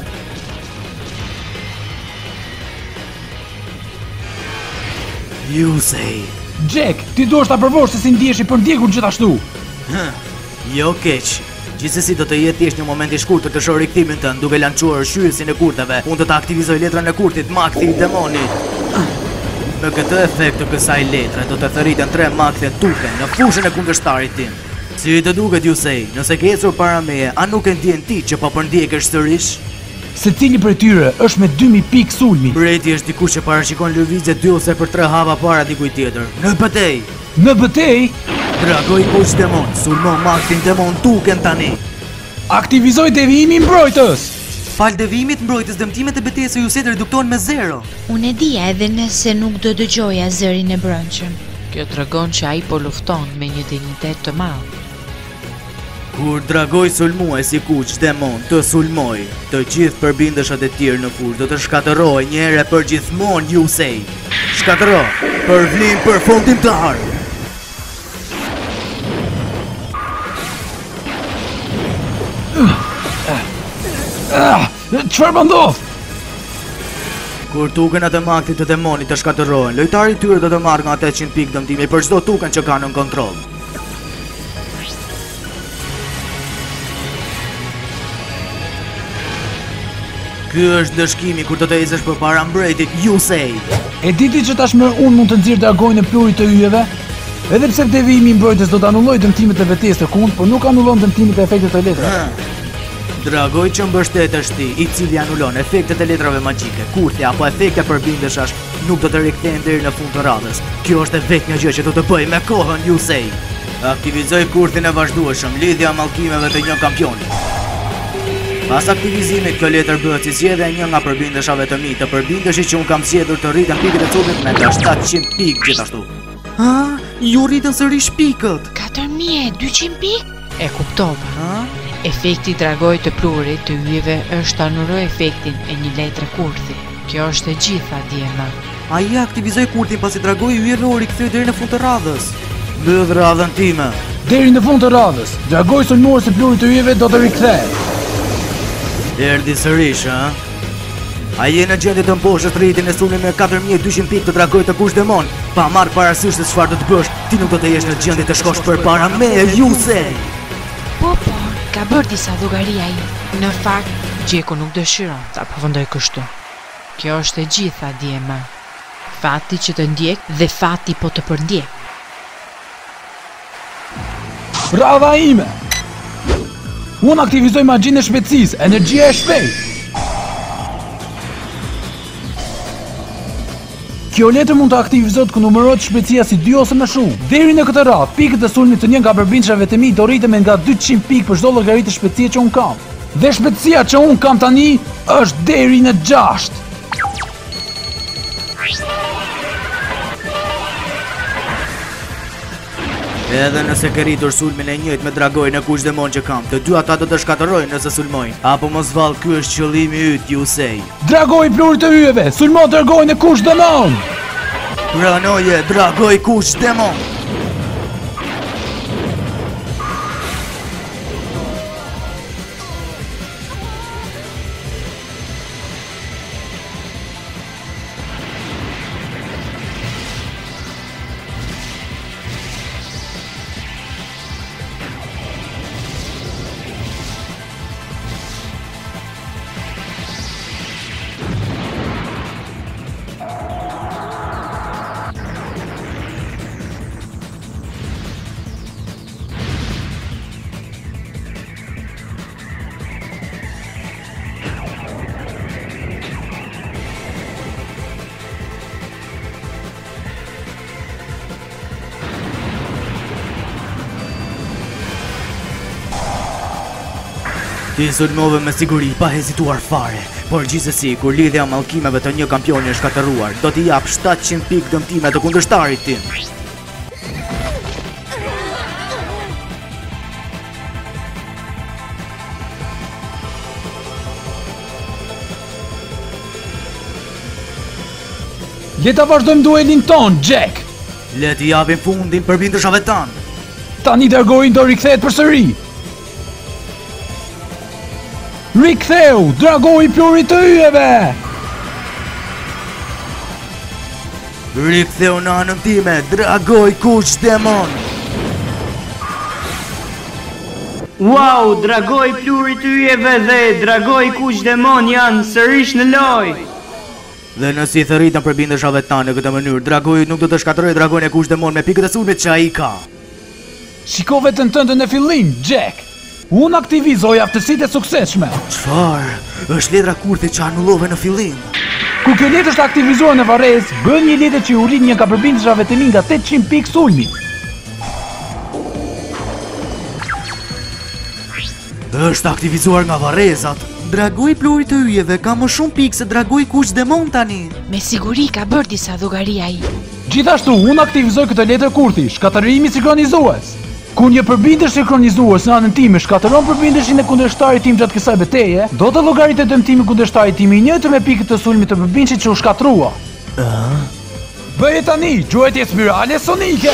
Yusej! Jack, ti duhesh ta provosh se si ndihesh i përndjekur gjithashtu. Hë, jo keq. Gjithsesi do të jetë thjesht një moment i shkurtër të shoh rikthimin tënd, duke lançuar shyrësin e kurtheve. Unë do të aktivizoj letrën e kurthit Makthi i demonit. Me këtë efekt të kësaj letre do të thërriten tre makthe tuke në fushën e kundërshtarit tim. Si të duket Yusej, nëse ke ecur para meje, a nuk e ndjen ti që po përndjekesh sërish? Secili prej tyre është me dy mijë pikë sulmi. Mbreti është dikush që parashikon lëvizje dy ose për tre hapa para dikujt tjetër. Në betejë. Në betejë? Dragoj kush demon, sulmo Makthin demon tuken tani. Aktivizoj devijimin mbrojtës. Fal devijimit mbrojtës, dëmtimet e betejës së Yuset reduktohen me zero. Unë e dija edhe nëse nuk do dëgjoja zërin e brëndshëm. Kjo tregon që ai po lufton me një dignitet të madh. Kur dragoj sulmues si kuq demon të sulmoj, të gjithë përbindëshat e tjerë në fushë do të shkatërroj një herë për gjithmonë Yusej. Shkatërro, për vlim përfundimtar. Çfarë po ndodh? Kur tuken atë maktit të demonit të shkatërrohen, lojtari i tyre do të marrë nga tetëqind pikë dëmtimi për çdo tuken që kanë në kontroll. Ky është dëshkimi kur do të ecësh përpara mbretit Yusej. E diti që tashmë unë mund të nxjerr dragojin e plurit të yjeve? Edhe pse devijimi i mbrojtës do të anullojë dëmtimet e vetesë të kund, por nuk anullon dëmtimet e efektit të letrave. Dragoj që mbështet është ti, i cili anulon efektet e letrave magjike, kurthi apo efekte përbindëshash nuk do të rikthehen deri në fund të radhës. Kjo është e vetmja gjë që do të bëj me kohën Yusej. Aktivizoj kurthin e vazhdueshëm, lidhja mallkimeve të një kampioni. Pas aktivizimit, kjo letër bëhet si zgjedhja e një nga përbindëshave të mi, të përbindësit që unë kam zgjedhur të rriten pikët e copit me nga shtatëqind pikë gjithashtu. Ha? Ju rritën sërish pikët? katër mijë e dyqind pikë? E kuptova. Ha? Efekti dragoj të plurit të yjeve është anuloj efektin e një letre kurthi. Kjo është e gjitha, Diema. Ai aktivizoi kurthin pasi dragoj yjeve u rikthye deri në fund të radhës. Mbyll radhën time. Deri në fund të radhës, dragoj sulmues i plurit të yjeve do të rikthehet. Erdi sërish, ha? A je në gjendje të mposhës rritin e sulmit me katër mijë e dyqind pikë të dragoj të kush demon, pa marrë parasysh se çfarë do të bësh, ti nuk do të jesh në gjendje të shkosh përpara meje, Yusej. Po, po, ka bërë disa llogari ai. Në fakt, Gjeku nuk dëshiron ta përfundoj kështu. Kjo është e gjitha, Diema. Fati që të ndjek dhe fati po të përndjek. Radha ime! Unë aktivizoj magjinë e shpejtësisë, energjia e shpejtë. Kjo letër mund të aktivizohet kur numërohet shpejtësia si dy ose më shumë. Deri në këtë radhë, pikët e sulmit të një nga përbindshave të mi do rriten me nga dyqind pikë për çdo llogari të shpejtësie që unë kam. Dhe shpejtësia që unë kam tani është deri në gjashtë. Edhe nëse ke rritur sulmin e njëjtë me dragojin e kush demon që kam, të dy ata do të shkatërrojnë nëse sulmojnë. Apo mos vall, ky është qëllimi yt, Yusej. Dragoj i plurit të yjeve, sulmo dragojin e kush demon. Pranoje, dragoj kush demon. Ti sulmove me siguri pa hezituar fare, por gjithsesi kur lidhja e mallkimeve të një kampioni është shkatëruar, do t'i jap shtatëqind pikë dëmtime të kundërshtarit tim. Le ta vazhdojmë duelin ton, Jack. Le t'i japim fundin përbindërshave tanë. Tani dërgojnë do rikthehet përsëri. Riktheu, dragoi plurit të yjeve. Riktheu në anën time, dragoi kuq demon. Wow, dragoi plurit të yjeve dhe dragoi kuq demon janë sërish në lojë. Dhe nësi thërritën përbindërshave tanë në këtë mënyrë, dragoi nuk do të shkatërrojë dragon e kuq demon me pikët e sulmit që ai ka. Shiko vetën tënde në fillim, Jack. Unë aktivizoj aftësitë e suksesshme. Çfarë? Është letra kurthi që anullove në fillim. Kur kjo letër është aktivizuar në varrezë, bën një letër që i urrit një nga përbindërshave të mi nga tetëqind pikë sulmi. Është aktivizuar nga varrezat. Dragoi plurit të yjeve ka më shumë pikë se dragoi kuq demon tani. Me siguri ka bërë disa llogari ai. Gjithashtu, unë aktivizoj këtë letër kurthi, shkatërrimi sinkronizues. Kur një përbindër sinkronizues në anën time shkatëron përbindërshin e kundërshtarit tim gjatë kësaj betejë, do të llogaritet dëmtimi kundërshtarit tim i njëjtë me pikët të sulmit të përbindësit që u shkatrua. Ëh? Bëje tani gjuhetje spirale sonike.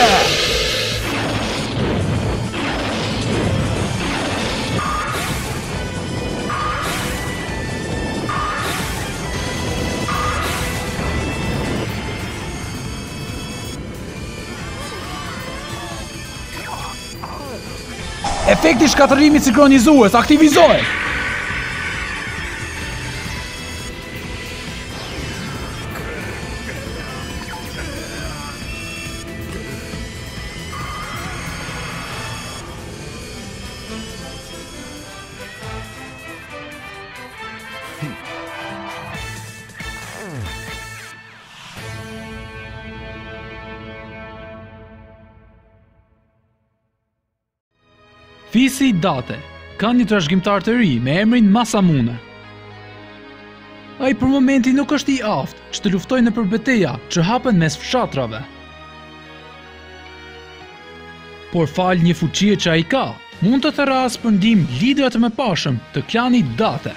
Efekti shkatërimit sinkronizues aktivizohet. Fisi Date ka një trashëgimtar të ri me emrin Masamune. Ai për momentin nuk është i aftë që të luftojë nëpër betejë që hapen mes fshatrave. Por fal një fuqie që ai ka, mund të therrasë për ndihmë liderat të mëpashëm të klanit Date.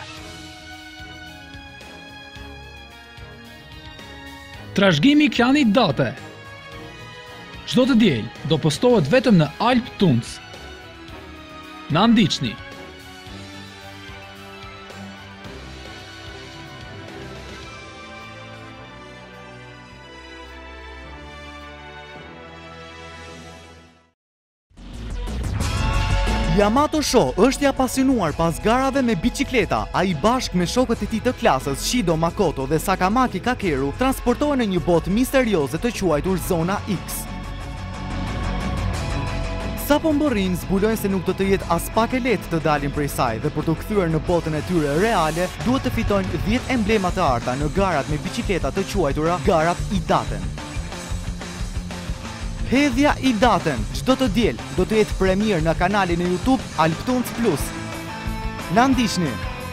Trashëgimi i klanit Date. Çdo të diel do postohet vetëm në Alp Tunc. Na ndiqni. Yamato Sho është i apasionuar pas garave me bicikleta. Ai bashkë me shokët e tij të klasës, Shido Makoto dhe Sakamaki Kakeru, transportohen në një botë misterioze të quajtur Zona X. Sa po mbërrin, zbulojnë se nuk do të jetë as pak e lehtë të dalin prej saj dhe për të kthyer në botën e tyre reale, duhet të fitojnë dhjetë emblema të arta në garat me bicikleta të quajtura garat Idaten. Hedhja Idaten, çdo të diel, do të jetë premier në kanalin e YouTube Alp Tunc Plus. Na ndiqni.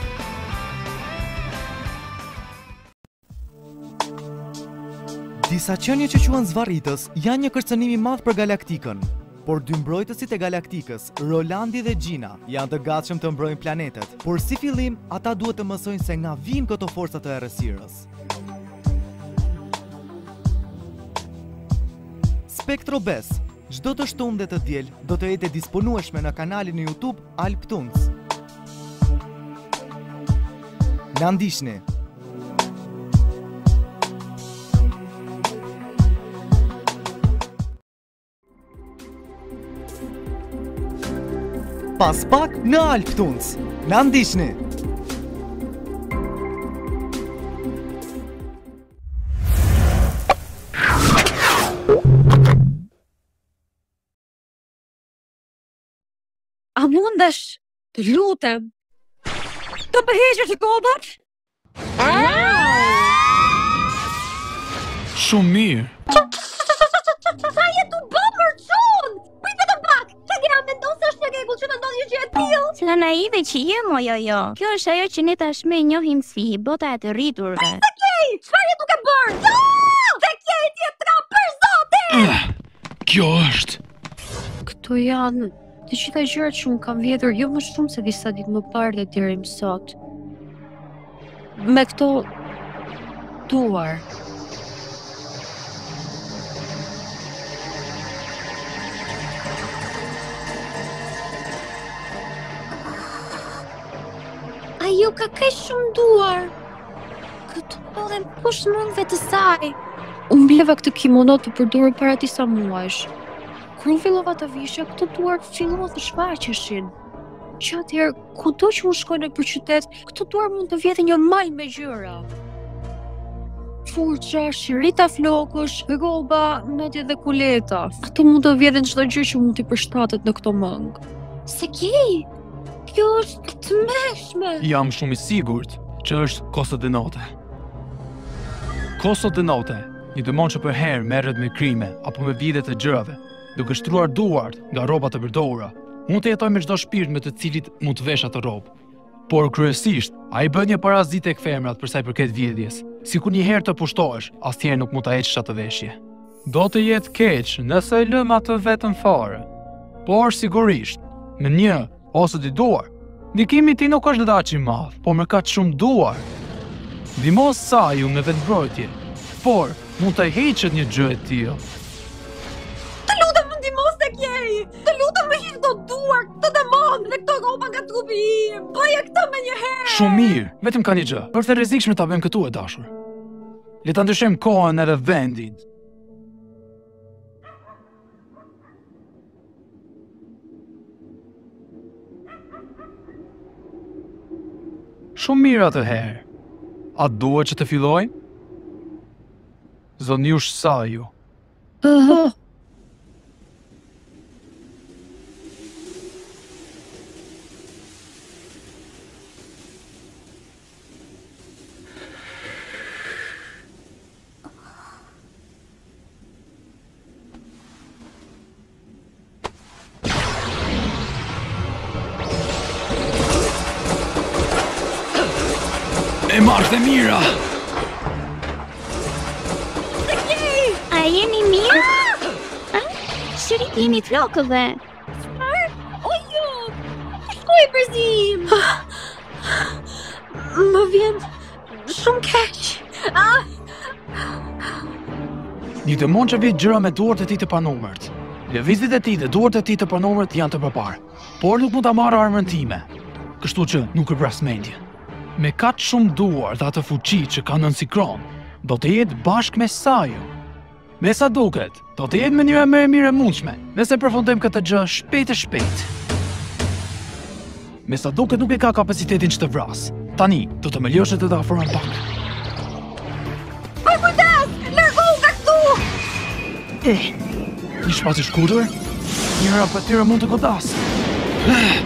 Disa qenie që quhen zvarritës janë një kërcënim i madh për galaktikën. Por dy mbrojtësit e galaktikës, Rolandi dhe Gina, janë të gatshëm të mbrojnë planetet, por si fillim, ata duhet të mësojnë se nga vijnë këto forcat të errësirës. Spektrobes, çdo të shtunë dhe të diel, do të jetë e disponueshme në kanalin e YouTube Alp Tunc. Na ndiqni. Pas pak në Alp Tunc. Na ndiqni. A mundesh, të lutem, të përheqësh i kobat? Shumë mirë. Sa jetu bëmër qun! Pritë të pak! Që gra mendon se është një rregull që të ndodhë një gjë e tillë? Sa naive që je mojo jo. Kjo është ajo që ne tashmë e njohim si bota e të rriturve. Sekej, çfarë je duke bërë? Jo! Sekej, ti je trap për zotin! Kjo është. Këto janë të gjitha gjërat që unë kam vjedhur jo më shumë se disa ditë më parë dhe deri më sot. Me këto duar. Ajo ka kaq shumë duar. Këto ndodhen poshtë mëngve të saj. Unë bleva këtë kimono të përdorur para disa muajsh. Kur unë fillova të vishja, këto duar fillova të shfaqeshin. Që atëherë, kudo që unë shkoj nëpër qytet, këto duar mund të vjedhin një mal me gjëra. Furça, shirita flokësh, rroba, madje edhe kuleta. Ato mund të vjedhin çdo gjë që mund t'i përshtatet në këto mëng. Sekej, kjo është të mëshme. Jam shumë i sigurt që është Koso de Note. Koso de Note, një demon që për herë merret me krime apo me vide të gjërave, duke shtruar duart nga rroba të përdorura. Mund të jetoj me çdo shpirt me të cilit mund të vesh atë rrobë. Por kryesisht, ai bën një parazit tek femrat për sa i përket vjedhjes. Sikur një herë të pushtohesh, asnjëherë nuk mund ta heqësh atë veshje. Do të jetë keq nëse e lëm atë vetëm fare. Por sigurisht, me një ose dy duar, ndikimi i tij nuk është aq i madh, por me kaq shumë duar. Ndihmo Saju me vetmbrojtje, por mund të heqet një gjë e tillë. Të lutem më ndihmo Sekej! Të lutem më hiq këto duar, këtë demon dhe këto rroba nga trupi im. Bëje këtë me një herë. Shumë mirë, vetëm ka një gjë. Është e rrezikshme ta bëjmë këtu e dashur. Le ta ndryshojmë kohën edhe vendin. Shumë mirë atëherë. A duhet që të fillojmë? Zoniush Saju. Uh-huh. E marrë dhe mira! A jeni mirë? Shërit jeni flokëve. Çfarë? O jo! Ku shkoj përzim? Më vjen shumë keq. Një demon që vjet gjëra me duart e tij të panumërt. Lëvizjet e tij dhe duart e tij të panumërt janë të përparë, por nuk mund ta marrë armën time. Kështu që nuk e pras mendje. Me kaq shumë duar dhe atë fuqi që ka nën sikron, do të jetë bashkë me Saju. Me sa duket, do të jetë mënyra më e mirë e mundshme, nëse përfundojmë këtë gjë shpejt e shpejt. Me sa duket nuk e ka kapacitetin që të vras. Tani, do të më ljosh të të afrohem pak. Për kujdes! Largohu nga këtu! Eh, një shpati shkurtër? Njëra për tyre mund të godas. Eh.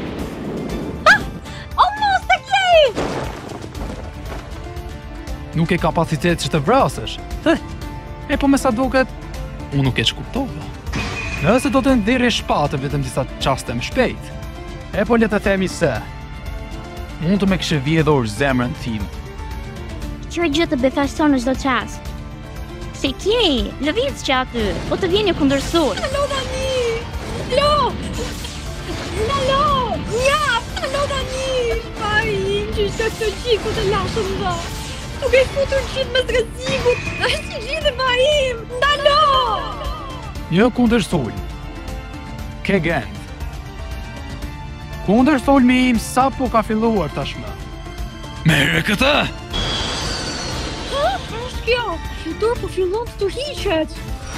Nuk e kapacitet që të vrasësh. Eh, e po me sa duket, unë nuk e që kuptova. Nëse do të ndhirë e shpatë vetëm disa qaste më shpejt, e po le të themi se mund të me kështë vjedhur zemrën tim. Qërë gjë të befashton në çdo qast. Se kje, lëviz që aty, po të vjen një kundërsur. Alo Dani! Lo! Alo! Njaf! Alo Dani! Pa im që ishte të qiku të lashëm dha. Nuk e futur gjithë me zgazikut, është që gjithë e bahim, ndalo! Një kundërsul. Ke gend. Kundërsulmi im sa po ka filluar tashmë. Mere këtë! Ha? Është kjo? Kjo dorë po fillon të tërhiqet.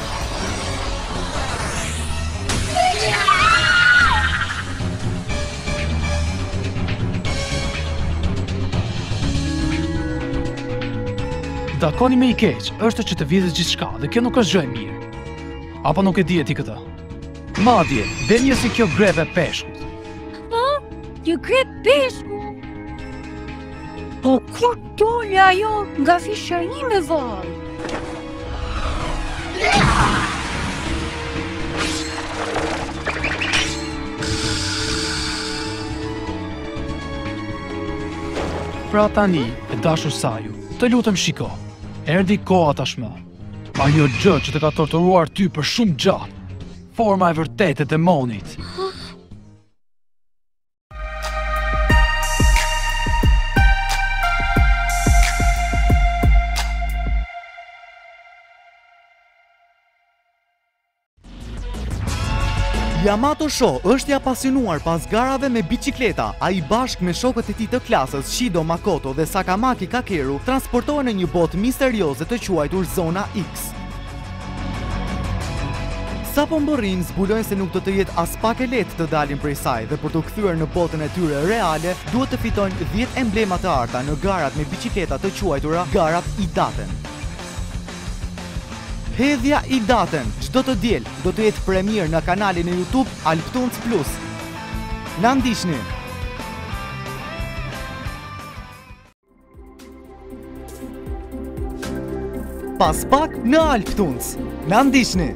Dakoni me i keq është që të vjedhës gjithçka dhe kjo nuk është gjë e mirë. Apo nuk e di e ti këtë? Madje, dhe një si kjo greve peshkut. Ha? Një greve peshkut? Po kur doli ajo nga fisha ime vallë? pra tani, e dashur Saju, të lutem shiko. Erdi koha tashmë. Ajo gjë që të ka torturuar ty për shumë gjatë. Forma e vërtetë e demonit. Yamato Sho është i apasionuar pas garave me bicikleta. Ai bashkë me shokët e tij të klasës, Shido Makoto dhe Sakamaki Kakeru, transportohen në një botë misterioze të quajtur Zona X. Sa po mbërrin, zbulojnë se nuk do të jetë as pak e lehtë të dalin prej saj dhe për të kthyer në botën e tyre reale, duhet të fitojnë dhjetë emblema të arta në garat me bicikleta të quajtura garat Idaten. Hedhja Idaten, çdo të diel, do të jetë premier në kanalin e YouTube Alptunc Plus. Na ndiqni! Pas pak në Alptunc. Na ndiqni!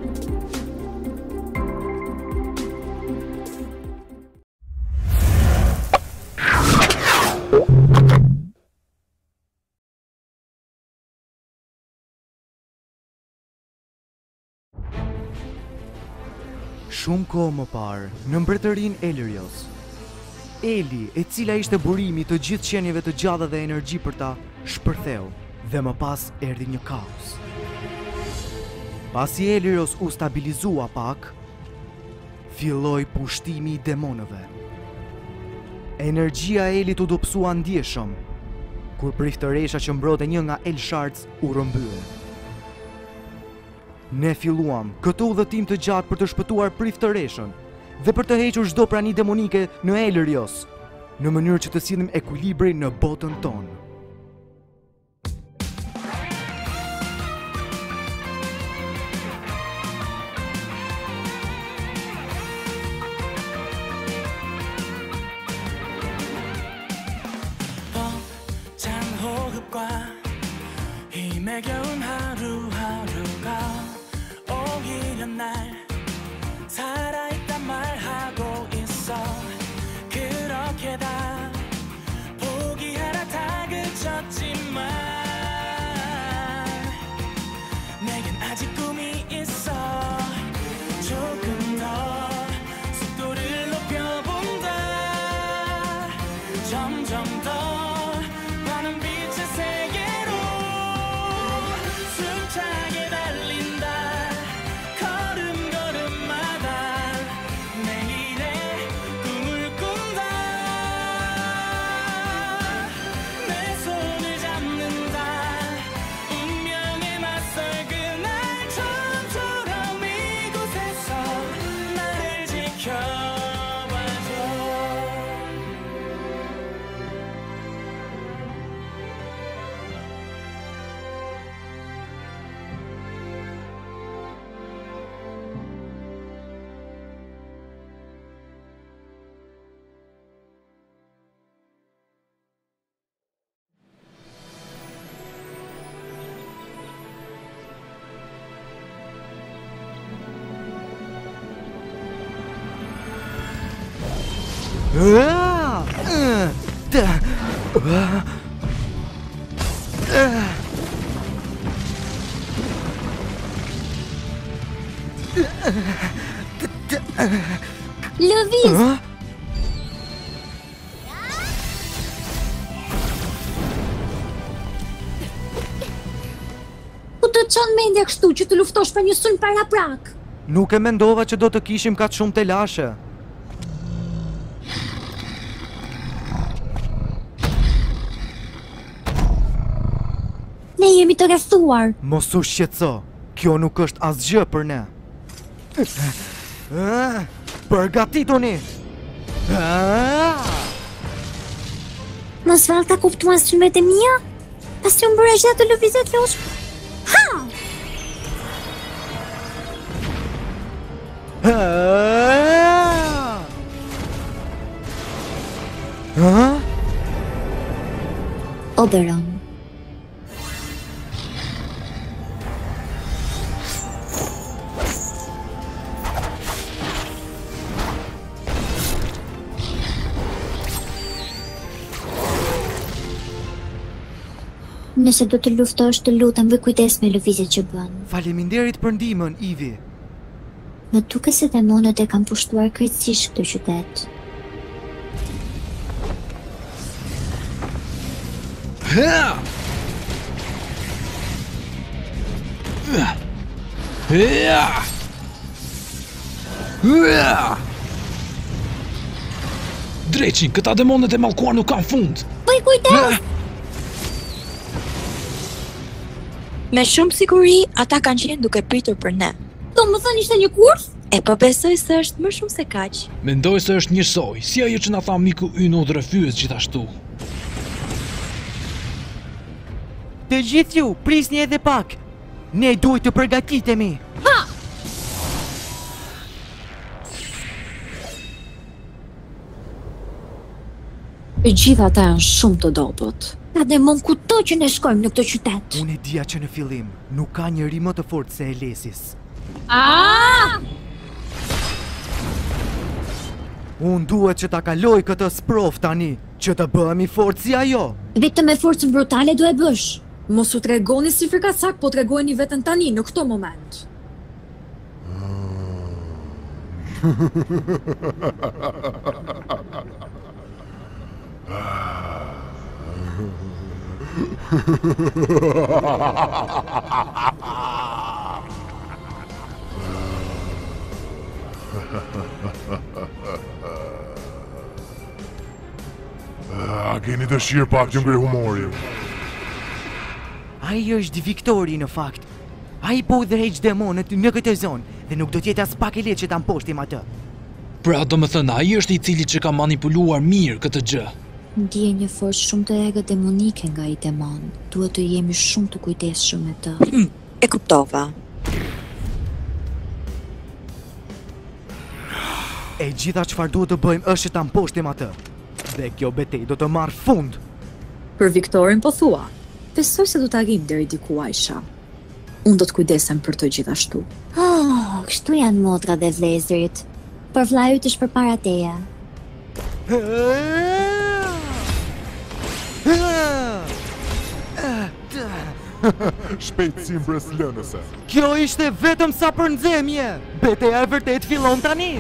Shumë kohë më parë, në mbretërinë Elirios, Eli, e cila ishte burimi të gjithë qenieve të gjalla dhe energji për ta, shpërtheu dhe më pas erdhi një kaos. Pasi Elirios u stabilizua pak, filloi pushtimi i demonëve. Energjia e Elit u dobësua ndjeshëm, kur priftëresha që mbrote një nga El Shards u rrëmbye. Ne filluam këtë udhëtim të gjatë për të shpëtuar priftëreshën dhe për të hequr çdo prani demonike në Elirios, në mënyrë që të sillim ekuilibrin në botën tonë. Lëviz! Ku të çon mendja kështu që të luftosh për një sulm para prak? Nuk e mendova që do të kishim kaq shumë telashe. Ne jemi të rrethuar. Mos u shqetëso, kjo nuk është asgjë për ne. Përgatituni! Mos vallë ta kuptuan sulmet e mia? Pasi unë bëra gjatë të lëvizet losh. Ha! Ha? Oberon. Nëse do të luftosh, të lutem vë kujdes me lëvizjet që bën. Faleminderit për ndihmën, Ivi. Më duket se demonët e kanë pushtuar krejtësisht këtë qytet. Ha! Ja! Ja! Dreqin, këta demonet e mallkuar nuk kanë fund. Bëj kujdes! Me shumë siguri, ata kanë qenë duke pritur për ne. Do më thënë ishte një kurs? E po besoj se është më shumë se kaq. Mendoj se është njësoj, si ajo që na tha miku ynë udhërefyes gjithashtu. Të gjithë ju, prisni edhe pak. Ne duhet të përgatitemi. Ha! E gjithë ata janë shumë të dobët. Ka demon kudo që ne shkojmë në këtë qytet. Unë e dija që në fillim nuk ka njëri më të fortë se Elesis. Ah! Unë duhet që ta kaloj këtë sprov tani, që të bëhemi fortë si ajo. Vetëm me forcën brutale do e bësh. Mos u tregoni si frikacak, po tregojeni veten tani në këtë moment. A keni dëshirë pak që ngre humori? Ai është Viktori në fakt. Ai po udhëheq demonët në këtë zonë dhe nuk do t'jetë as pak e lehtë që ta mposhtim atë. Pra do më thënë, ai është i cili që ka manipuluar mirë këtë gjë. Ndje një forcë shumë të egët demonike nga i demon. Duhet të jemi shumë të kujdesshëm me të. Hmm, e kuptova. E gjitha çfarë duhet të bëjmë është që ta mposhtim atë. Dhe kjo betejë do të marrë fund. Për Viktorin po thua. Besoj se do të arrim deri diku Aisha. Unë do të kujdesem për të gjithashtu. Oh, kështu janë motra dhe vlezërit. Por vllai yt është përpara teje. Shpejtësi mbres lënëse. Kjo ishte vetëm sa për nxemje. Betejë e vërtet fillon tani.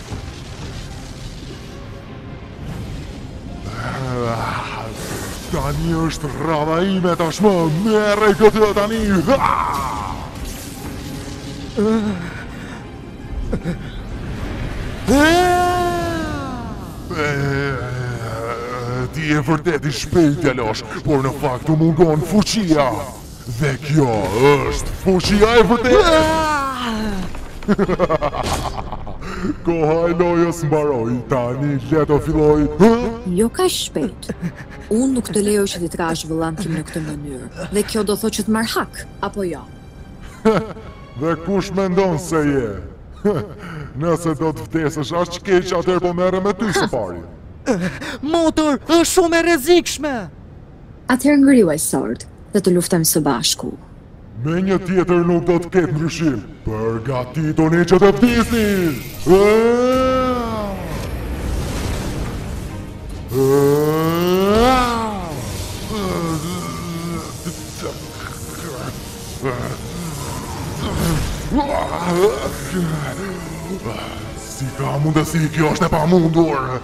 Tani është rradha ime tashmë, merre këtë tani! Ti e vërtet i shpejt djalosh, por në fakt u mungon fuqia. Dhe kjo është fuqia e vërtet! Koha e lojës mbaroi, tani le të filloj. Jo ka shpejt. Unë nuk të lejoj që ti trash vëllan tim në këtë mënyrë. Dhe kjo do thotë që të marr hak, apo jo? Dhe kush mendon se je? Nëse do të vdesësh aq keq, atëherë po merrem me ty së pari. Motor është shumë e rrezikshme. Atëherë ngriuaj sord dhe të luftemi së bashku. Me një tjetër nuk do të ketë ndryshim. Përgatituni që të vdisni! Si ka mundësi, kjo është e pamundur.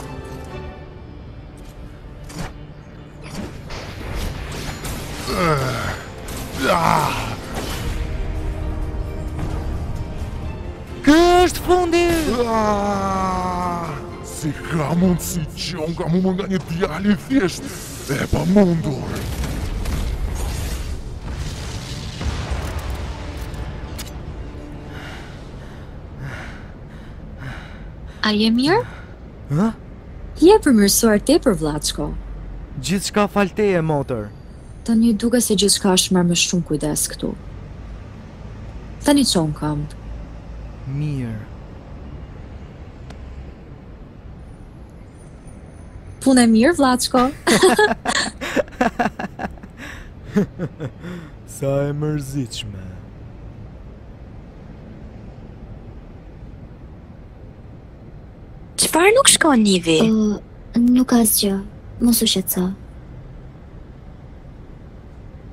Kë është fundi! Si ka mundësi që unë ka mundë nga një djali thjesht e pamundur. A je mirë? Ha? Je përmirësuar tepër Vllachko. Gjithçka fal teje, motor. Tani duket se gjithçka është marrë me shumë kujdes këtu. Tani çon kam. Mirë. Punë e mirë, Vllachko. Sa e mërzitshme. Çfarë nuk shkon Nivi? Uh, nuk asgjë. Mos u shqetëso.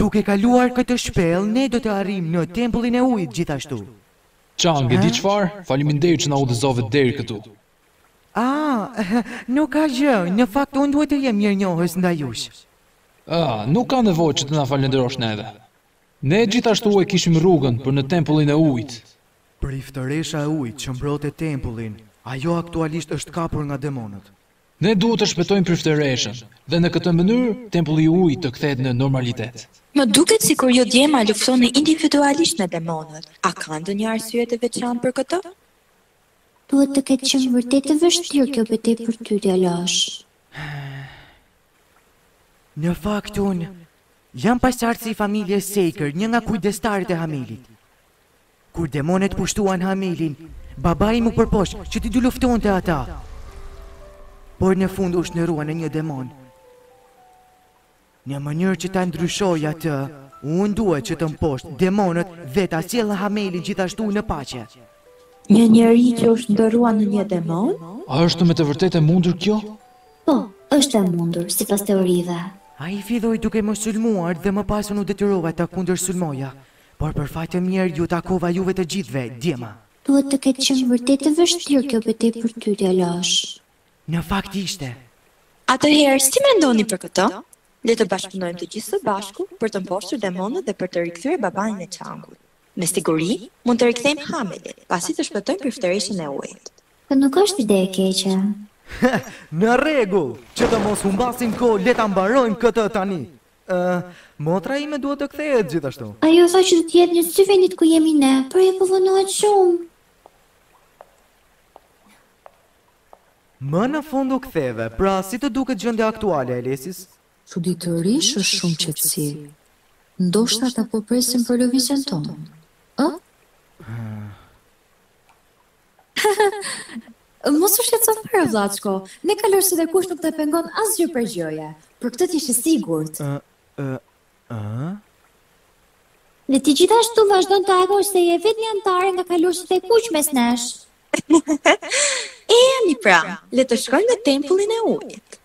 duke kaluar këtë shpellë, ne do të arrim në tempullin e ujit gjithashtu. Chang, e di çfarë? Faleminderit që na udhëzove deri këtu. Ah, nuk ka gjë, në fakt unë duhet të jem mirënjohës ndaj jush. Ah, nuk ka nevojë që të na falenderosh neve. Ne gjithashtu e kishim rrugën për në tempullin e ujit. Priftëresha e ujit që mbrote tempullin, ajo aktualisht është kapur nga demonët. Ne duhet të shpëtojmë priftëreshën, dhe në këtë mënyrë tempulli i ujit të kthehet në normalitet. Më duket sikur ju djema luftoni individualisht me demonët. A ka ndonjë arsye të veçantë për këtë? Duhet të ketë qenë vërtet të vështirë kjo betejë për ty, Djalosh. Në fakt unë jam pasardhës i familjes Sejkër, një nga kujdestarët e Hamilit. Kur demonet pushtuan Hamilin, babai më përpoq që t'i dy luftonte ata. Por në fund u shndërua në një demon. Në mënyrë që ta ndryshoj atë, unë duhet që të mposht demonët dhe ta sjellë Hamelin gjithashtu në paqe. Një njeri që është ndërua në një demon? A është me të vërtetë e mundur kjo? Po, është e mundur, sipas teorive. A i filloi duke më sulmuar dhe më pas unë u detyrova ta kundër sulmoja, por për fat të mirë ju takova juve të gjithve, djema. Duhet të ketë qenë vërtet të vështirë kjo betejë për ty, Djalosh. Në fakt ishte. Atëherë, si mendoni për këtë? Le të bashkëpunojmë të gjithë së bashku për të mposhtur demonët dhe për të rikthyer babain e Changut. Me siguri, mund të rikthejmë Hamelin, pasi të shpëtojmë priftëreshën e ujit. Po nuk është ide e keqe. Në rregull, që të mos humbasim kohë, le ta mbarojmë këtë tani. Ë, motra ime duhet të kthehet gjithashtu. Ajo tha që do të jetë në sy vendit ku jemi ne, por e po vonohet shumë. Më në fund u ktheve, pra si të duket gjendja aktuale e Elesis? Çuditërisht është shumë qetësi. Ndoshta ata po presin për lëvizjen tonë. Ë? Mos u shqetëso fare vllaçko. Ne kalorësit e kush nuk të pengon asgjë për gjëje. Për këtë ti je sigurt. Ë, ë, ë? Dhe ti gjithashtu vazhdon të agosh se je vetëm antare nga kalorësit e kuq mes nesh. E jeni pra, le të shkojmë në tempullin e ujit.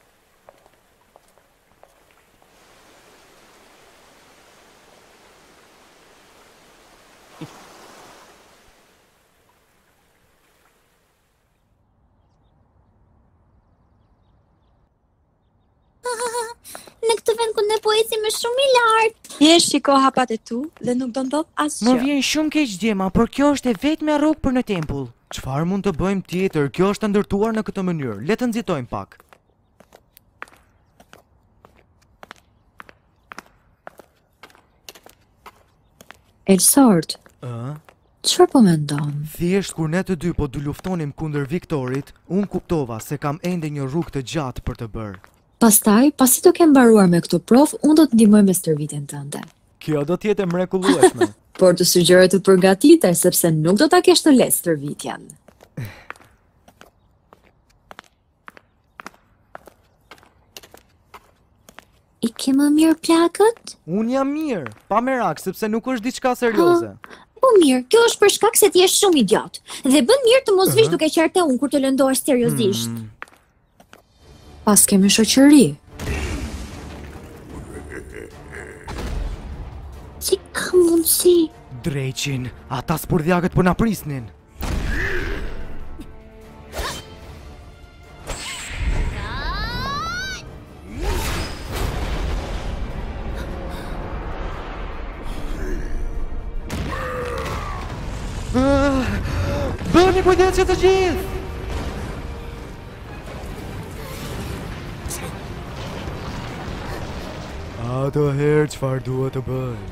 Në këtë vend ku ne po ecim është shumë i lartë. Je shiko hapat e tu dhe nuk do ndodh asgjë. Më vjen shumë keq djema, por kjo është e vetmja rrugë për në tempull. Çfarë mund të bëjmë tjetër? Kjo është ndërtuar në këtë mënyrë. Le të nxitojmë pak. Elsort. Ë? Çfarë po mendon? Thjesht kur ne të dy po du luftonim kundër Viktorit, unë kuptova se kam ende një rrugë të gjatë për të bërë. Pastaj, pasi të kem mbaruar me këtë provë, unë do të ndihmoj me stërvitjen tënde. Kjo do të jetë e mrekullueshme. Por të sugjeroj të përgatitur sepse nuk do ta kesh të lehtë stërvitjen. I ke më mirë plakët? Unë jam mirë, pa merak, sepse nuk është diçka serioze. Po mirë, kjo është për shkak se ti je shumë idiot. Dhe bën mirë të mos vish duke qartë unë kur të lëndohesh seriozisht. Mm. Pas kemi shoqëri. Si ka mundësi? Dreqin, ata spurdhjakët po na prisnin. Bëni kujdes që të gjithë! Atëherë çfarë duhet të bëjmë?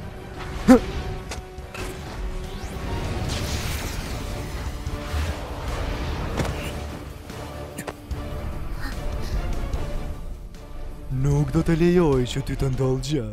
Nuk do të lejoj që ty të ndodhë gjë.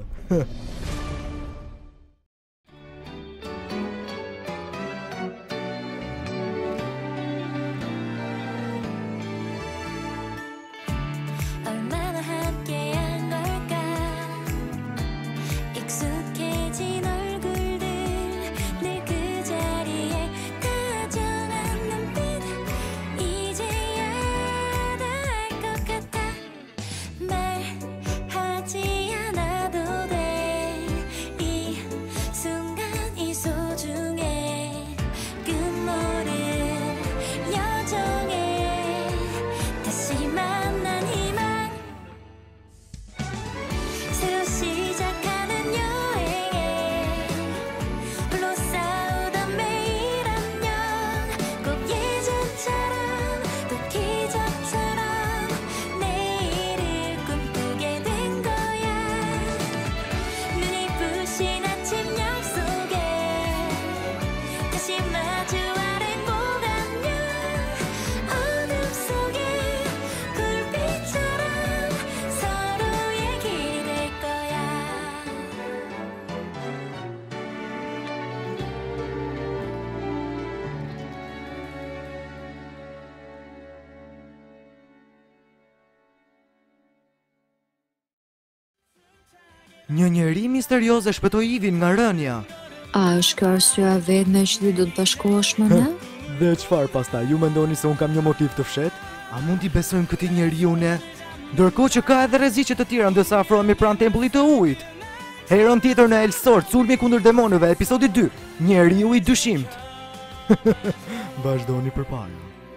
Një njeri misterios e shpëtoi Ivin nga rënja. A është kjo arsyeja vetme që ti do të bashkohesh me ne? Dhe çfarë pastaj? Ju mendoni se un kam një motiv të fshet? A mund t'i besojmë këtij njeriu ne? Ndërkohë që ka edhe rreziqe të tjera ndërsa afrohemi pranë tempullit të ujit. Herën tjetër në Elsort, sulmi kundër demonëve, episodi dy, njeriu i dyshimt. Vazhdoni përpara.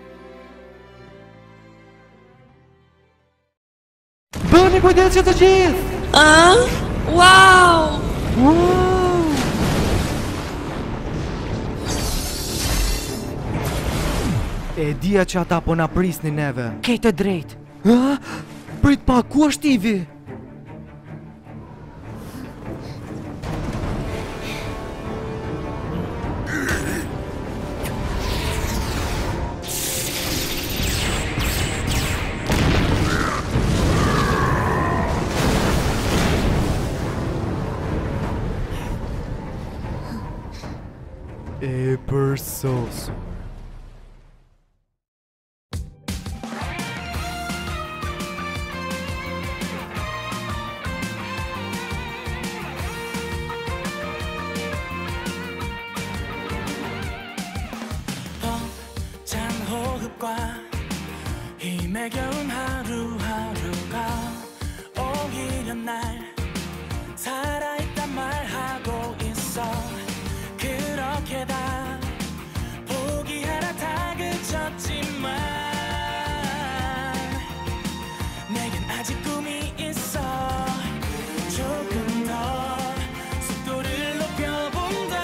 Bëni kujdes që të gjithë! Ah? Wow! Wow! E dia që ata po na prisnin neve. Kejtë e drejt. Ah? Prit pa, ku është Ivi? E përsos. 힘에 겨운 하루하루가 오히려 날 살아있단 말하고 있어. 그렇게 다 포기하라 다그쳤지만 내겐 아직 꿈이 있어. 조금 더 속도를 높여본다.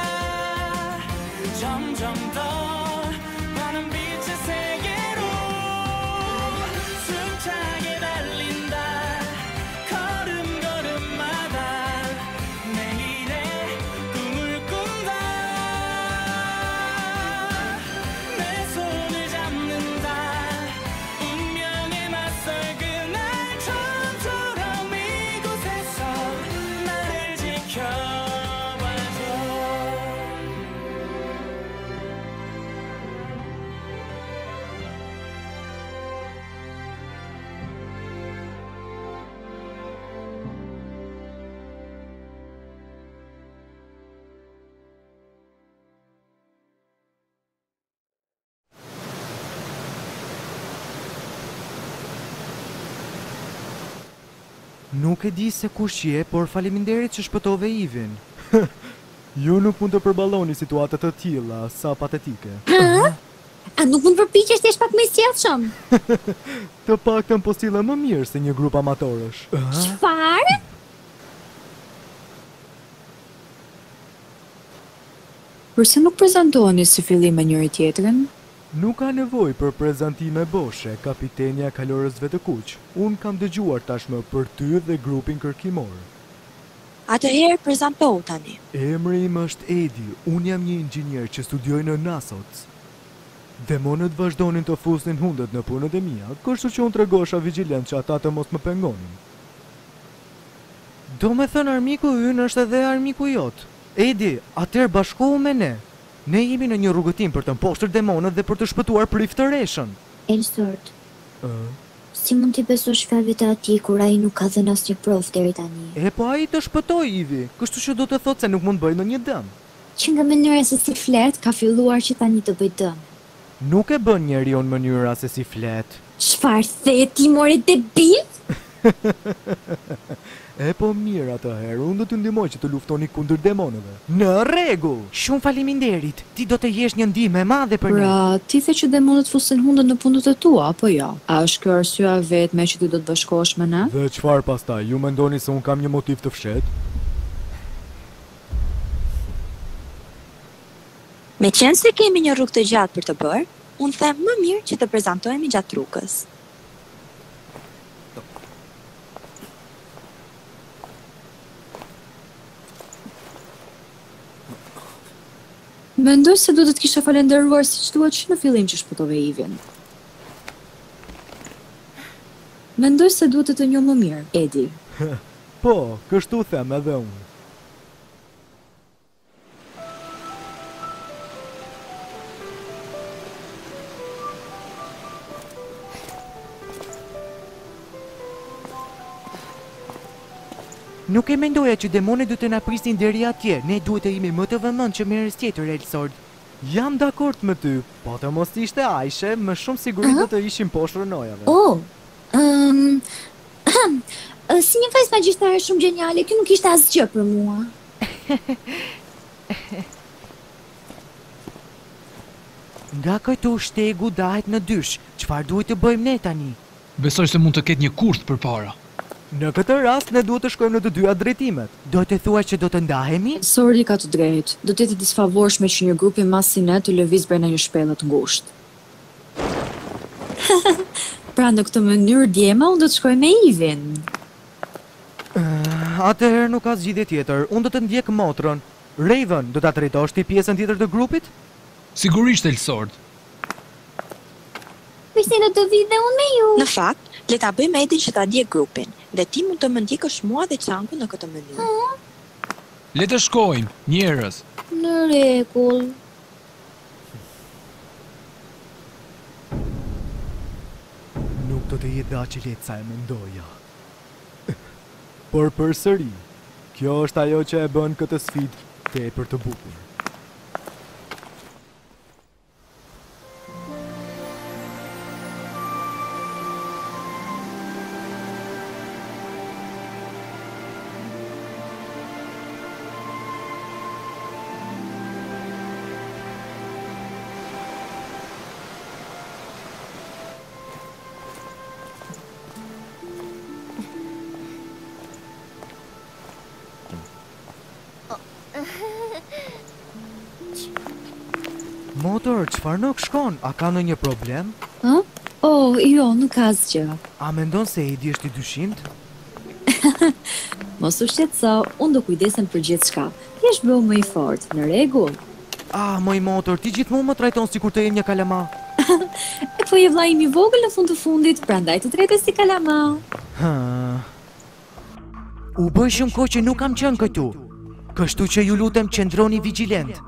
점점 더 많은 빛의 세계로 숨차게 달린다. 걸음걸음마다 내일의 꿈을 꾼다. 내 손을 잡는다. 운명에 맞설 그날처럼 이곳에서 나를 지켜봐줘. Nuk e di se kush je, por faleminderit që shpëtove Ivin. Ju nuk mund të përballoni situata të tilla, sa patetike. Ha? A nuk mund përpiqesh të jesh pak më i sjellshëm? Të paktën po sillem më mirë se një grup amatorësh. Çfarë? Përse nuk prezantoheni si fillim me njëri tjetrin? Nuk ka nevojë për prezantime boshe, kapitenja kalorësve të kuq. Un kam dëgjuar tashmë për ty dhe grupin kërkimor. Atëherë prezantohu tani. Emri im është Edi, un jam një inxhinier që studioj në Nasoc. Demonët vazhdonin të fusnin hundët në punët e mia, kështu që unë tregosha vigjilent që ata të mos më pengonin. Do me thënë armiku ynë është edhe armiku jot. Edi, atëherë bashkohu me ne. Ne jemi në një rrugëtim për të mposhtër demonët dhe për të shpëtuar prift të reshën. Elsort, Ë, si mund t'i besosh fjalëve të atij kur ai nuk ka dhënë asnjë provë deri tani? E po ai të shpëtoi Ivi, kështu që do të thotë se nuk mund bëj ndonjë dëm. Që nga mënyra se si flet, ka filluar që tani të bëj dëm. Nuk e bën njeriu në mënyra se si flet. Çfarë the ti more debil? E po mirë atëherë, unë do t'ju ndihmoj që të luftoni kundër demonëve. Në rregull. Shumë faleminderit. Ti do të jesh një ndihmë e madhe për ne. Pra, ti the që demonët fusin hundët në punët e tua, apo jo? A është kjo arsyeja vetme që ti do të bashkohesh me ne? Dhe çfarë pastaj? Ju mendoni se un kam një motiv të fshehtë? Me qenë se kemi një rrugë të gjatë për të bërë, unë them më mirë që të prezantohemi gjatë rrugës. Mendoj se do të të kisha falenderuar siç duhet që në fillim që shpëtove Ivin. Mendoj se duhet të të njoh më mirë, Edi. Po, kështu them edhe unë. Nuk e mendoja që demonet du të na prisnin deri atje. Ne duhet të jemi më të vëmendshëm që herës tjetër, Elsord. Jam dakord me ty, po të mos ishte Ajshe, më shumë siguri do të ishim poshtë rënojave. Oh, um, si një fes magjistare shumë geniale, kjo nuk ishte asgjë për mua. Nga këtu shtegu dahet në dysh, çfarë duhet të bëjmë ne tani? Besoj se mund të ketë një kurth përpara. Në këtë rast ne duhet të shkojmë në të dyja drejtimet. Do të thua që do të ndahemi? Sordi ka të drejtë. Do të jetë disfavorshme që një grup i madh si ne të lëviz brenda një shpellë të ngushtë. Pra në këtë mënyrë djema unë do të shkoj me Ivin. Uh, Atëherë nuk ka zgjidhje tjetër. Unë do të ndjek motrën. Raven, do ta drejtosh ti pjesën tjetër të grupit? Sigurisht, Elsord. Pristina të vi dhe unë me ju. Në fakt, le ta bëjmë Edin që ta ndjek grupin, dhe ti mund të më ndjekësh mua dhe Çanku në këtë mënyrë. Le të shkojmë, njerëz. Në rregull. Nuk do të jetë aq i lehtë sa e mendoja. Por përsëri, kjo është ajo që e bën këtë sfidë tepër të bukur. Motor, çfarë nuk shkon? A ka ndonjë problem? Ë? Oh, jo, nuk ka asgjë. A mendon se Edi është i dyshimt? Mos u shqetëso, unë do kujdesem për gjithçka. Thjesht bëu më i fortë, në rregull. Ah, moj Motor, ti gjithmonë më trajton sikur të jem një kalama. E po je vllai im i vogël në fund të fundit, prandaj të trajtoj si kalama. Ha. U bë shumë kohë që nuk kam qenë këtu. Kështu që ju lutem qëndroni vigjilent.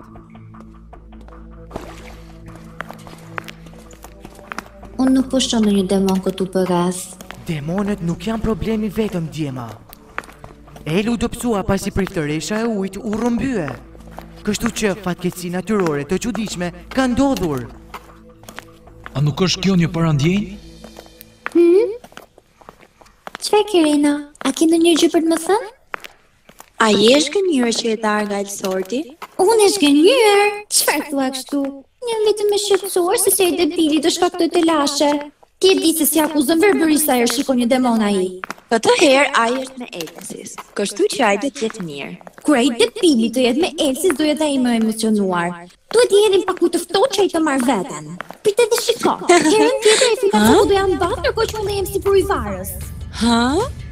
Unë nuk po shoh ndonjë demon këtu për rreth. Demonet nuk janë problemi vetëm djema. Elu do psua pasi priftëresha e ujit u rrëmbye. Kështu që fatkeqësi natyrore të çuditshme ka ndodhur. A nuk është kjo një parandjenjë? Hmm? Çfarë ke Rena? A ke ndonjë gjë për të më thënë? A je shkënjur që e dar nga Elsordi? Unë e shkënjur? Çfarë thua kështu? Një vetëm e shqetësuar se se i debili të shkaktoj të lashe. Ti e di se si akuzën verbërisa e shikon një demon ai. Këtë herë ai është me Elsis, kështu që ai do të jetë mirë. Kur ai debili të jetë me Elsis do jetë ai më emocionuar. Duhet i jetim pak të ftohtë që ai të marr veten. Pritet dhe shiko. Herën tjetër e fika foku do jam mbath ndërkohë që unë jem si pruivarës. Ha?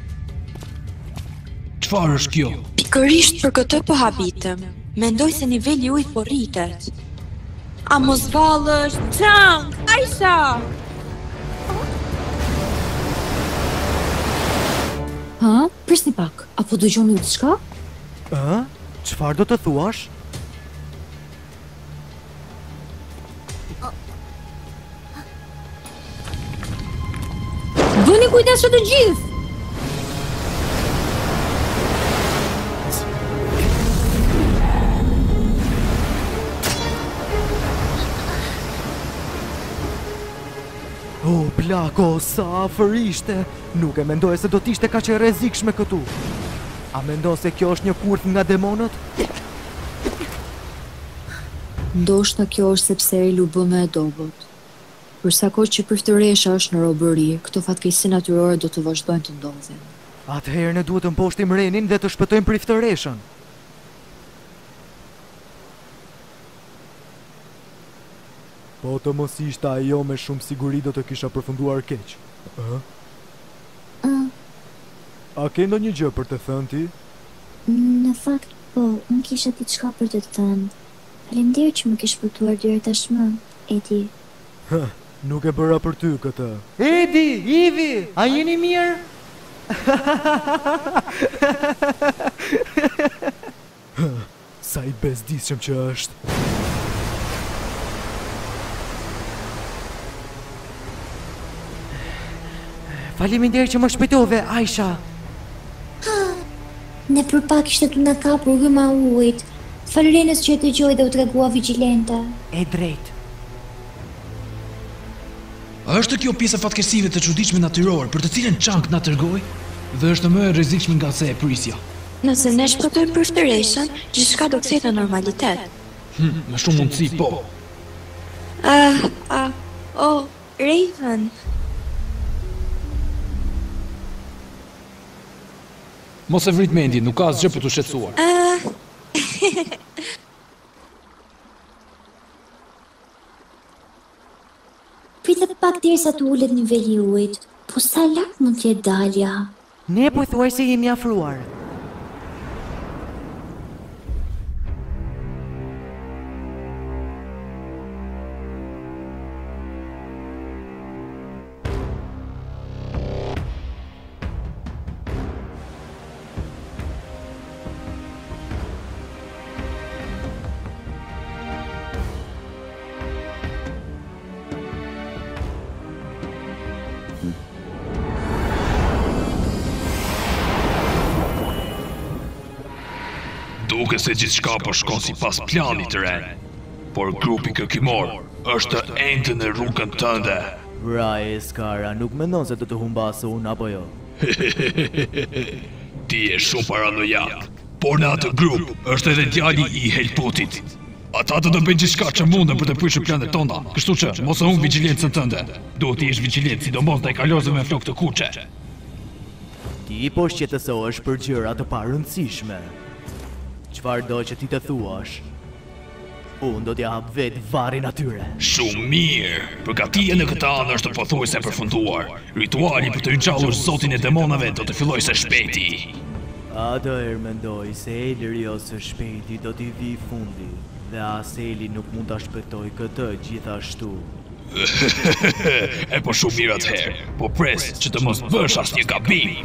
Çfarë është kjo? Pikërisht për këtë po habitem. Mendoj se niveli i ujit po rritet. A mos vallësh? Çang, Aisha! Ha? Prisni pak, apo dëgjoni diçka? Ë? Çfarë do të thuash? Bëni kujdes të gjithë! O, oh, plako, sa afër ishte! Nuk e mendoj se do t'ishte kaq e rrezikshme këtu. A mendon se kjo është një kurth nga demonët? Ndoshta kjo është sepse Elu bë më e dobët. Për sa kohë që priftëresha është në robëri, këto fatkeqësi natyrore do të vazhdojnë të ndodhin. Atëherë ne duhet të mposhtim Renin dhe të shpëtojmë priftëreshën. Po të mos ishte ajo me shumë siguri do të kisha përfunduar keq. Ë? Uh, A ke ndonjë gjë për të thënë ti? Në fakt, po, unë kisha diçka për të thënë. Faleminderit që më ke shpëtuar deri tashmë, Edi. Hë, nuk e bëra për ty këtë. Edi, Ivi, a jeni mirë? Sa i bezdisshëm që është. Faleminderit që më shpëtove, Aisha. Ne për pak ishte tu na kapur gëma ujit. Falërinës që e dëgjoi dhe u tregua vigjilente. E drejt. A është kjo pjesa fatkeqësive të çuditshme natyrore për të cilën Chang na tregoi? Dhe është më e rrezikshme nga se e prisja. Nëse ne shpëtojmë për ftyreshën, gjithçka do kthehet në normalitet. Hm, me shumë mundësi, po. Ah, ah, oh, Raven. Mos e vrit mendjen, nuk ka asgjë për të shqetësuar. Ah. Pritet pak derisa të ulet niveli i ujit. Po sa lart mund të jetë dalja? Ne po thuaj se jemi afruar. Duke se gjithçka po shkon sipas planit të re, por grupi kërkimor është ende në rrugën tënde. Pra e Skara nuk mendon se do të humbasë unë apo jo? Ti je shumë paranojat, por në atë grup është edhe djali i Helputit. Ata do të bëjnë gjithçka që mundën për të prishur planet tona, kështu që mos e humb vigjilencën tënde. Duhet të jesh vigjilent, sidomos ndaj kalozëve me flokë të kuqe. Ti po shqetësohesh për gjëra të parëndësishme. Çfarë do që ti të thuash? Unë do t'ja hap vetë varrin atyre. Shumë mirë. Përgatitja në këtë anë është pothuajse përfunduar. Rituali për të ringjallur zotin e demonave do të fillojë së shpejti. Atëherë mendoj se Elri ose shpejti do t'i vi fundi, dhe as Eli nuk mund ta shpëtoj këtë gjithashtu. E po shumë mirë atëherë, po pres që të mos bësh asnjë gabim.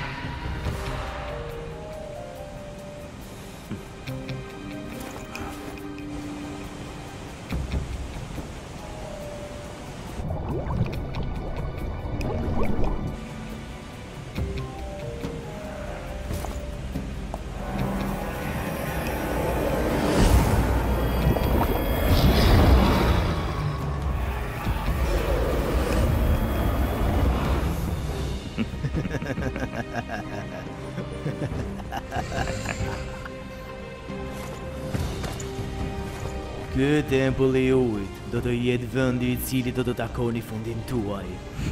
Ky tempulli i ujit do të jetë vendi i cili do të takoni fundin tuaj.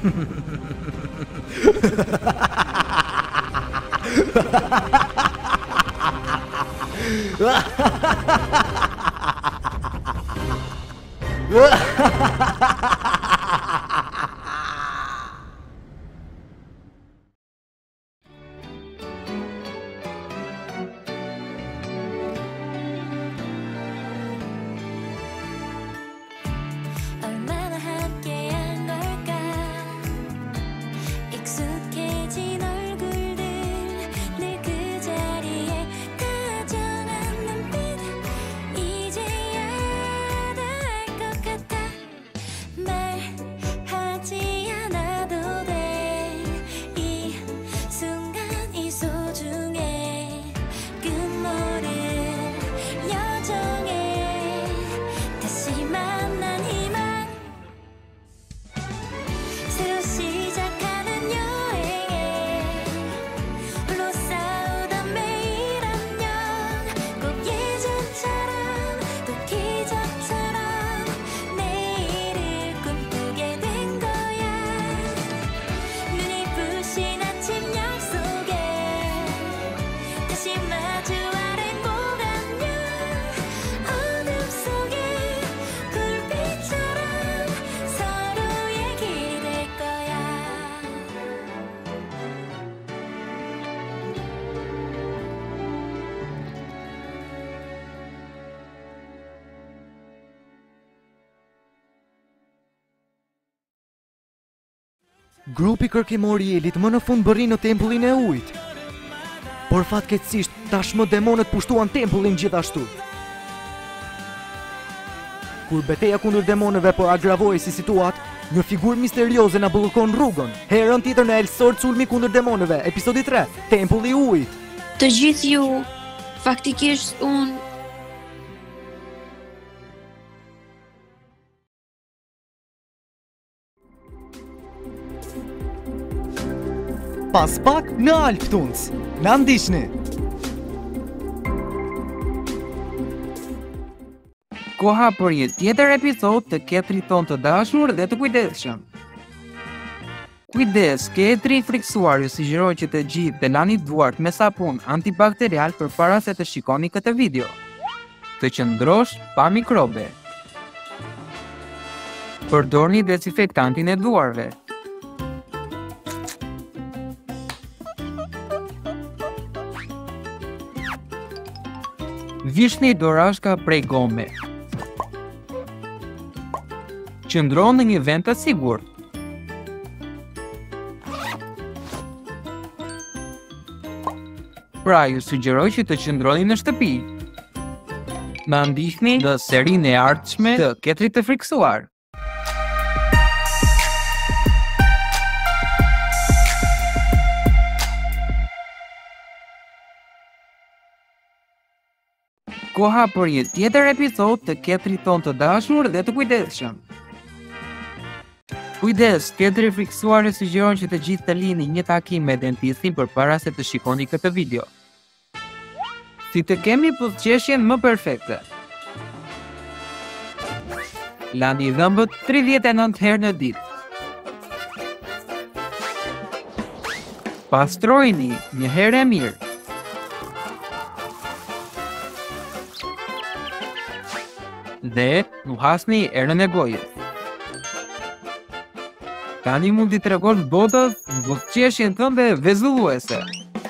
얼마나 함께한 걸까 익숙해진 얼굴들 늘 그 자리에 다정한 눈빛 이제야 다 알 것 같아 말하지 않아도 돼 이 순간이 소중해 끝모를 여정에 다시 만난 희망 새로 시작하는 여행에 홀로 싸우던 매일 안녕 꼭 예전처럼 또 기적처럼 내일을 꿈꾸게 된 거야 눈이 부신 아침 약속에 다시 마주하는 꼭 안녕 어둠 속에 불빛처럼 서로의 길이 될 거야 Grupi kërkimor i Elit më në fund bëri në tempullin e ujit. Por fatkeqësisht tashmë demonët pushtuan tempullin gjithashtu. Kur betejë kundër demonëve po agravoi si situatë, një figurë misterioze na bllokon rrugën. Herën tjetër në Elsor sulmi kundër demonëve, episodi tre, Tempulli i ujit. Të gjithë ju, faktikisht unë Pas pak në Alptunc. Na ndiqni. Koha për një tjetër episod të Ketrit ton të dashur dhe të kujdesshëm. Kujdes, Ketri i friksuar ju sugjeroj që të gjithë të lani duart me sapun antibakterial përpara se të shikoni këtë video. Të qëndrosh pa mikrobe. Përdorni dezinfektantin e duarve. Vishni dorashka prej gome. Qëndro në një vend të sigurt. Pra ju sugjeroj që të qëndroni në shtëpi. Na ndihni në serinë e ardhshme të Ketrit të friksuar. Koha për një tjetër episod të Ketrit ton të dashur dhe të kujdesshëm. Kujdes, Ketri i friksuar e sugjeron që të gjithë të lini një takim me dentistin përpara se të shikoni këtë video. Si të kemi pusqeshjen më perfekte. Lani dhëmbët tridhjetë e nëntë herë në ditë. Pastrojini një herë e mirë. Dhe nuhasni erën e gojës. Tani mund t'i tregosh botës pusqeshjen tënde vezulluese.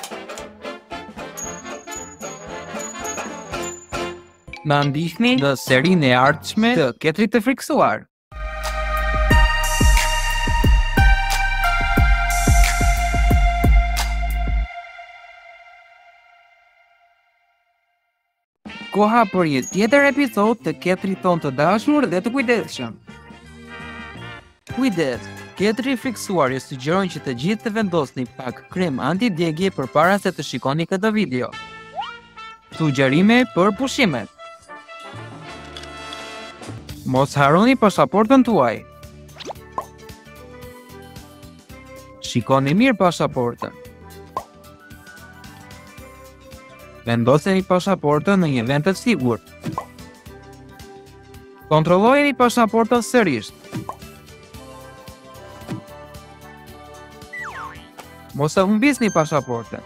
Na ndihni në serinë e ardhshme të Ketrit të friksuar. Koha për një tjetër episod të Ketrit ton të dashur dhe të kujdesshëm. Kujdes, Ketri i friksuar ju sugjeron që të gjithë të vendosni pak krem antidjegje përpara se të shikoni këtë video. Sugjerime për pushimet. Mos harroni pasaportën tuaj. Shikoni mirë pasaportën. Vendoseni pasaportën në një vend të sigurt. Kontrollojeni pasaportën sërish. Mos e humbisni pasaportën.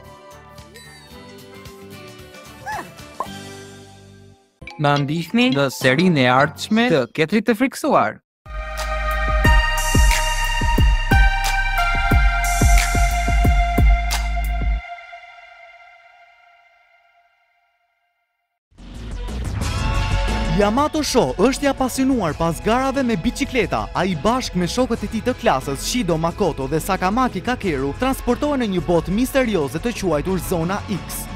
Na ndihni në serinë e ardhshme të Ketrit të friksuar. Yamato Sho është i apasionuar pas garave me bicikleta. Ai bashkë me shokët e tij të klasës, Shido Makoto dhe Sakamaki Kakeru, transportohen në një botë misterioze të quajtur Zona X.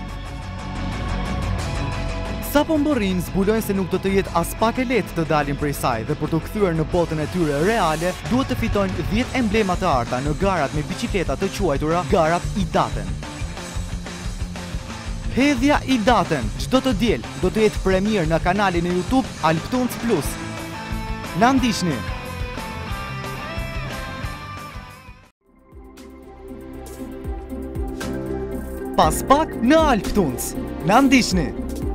Sa po mbërrin, zbulojnë se nuk do të jetë as pak e lehtë të dalin prej saj dhe për të kthyer në botën e tyre reale, duhet të fitojnë dhjetë emblema të arta në garat me bicikleta të quajtura garat Idaten. Hedhja Idaten, çdo të diel, do të jetë premier në kanalin e YouTube Alptunc Plus. Na ndiqni! Pas pak në Alptunc. Na ndiqni!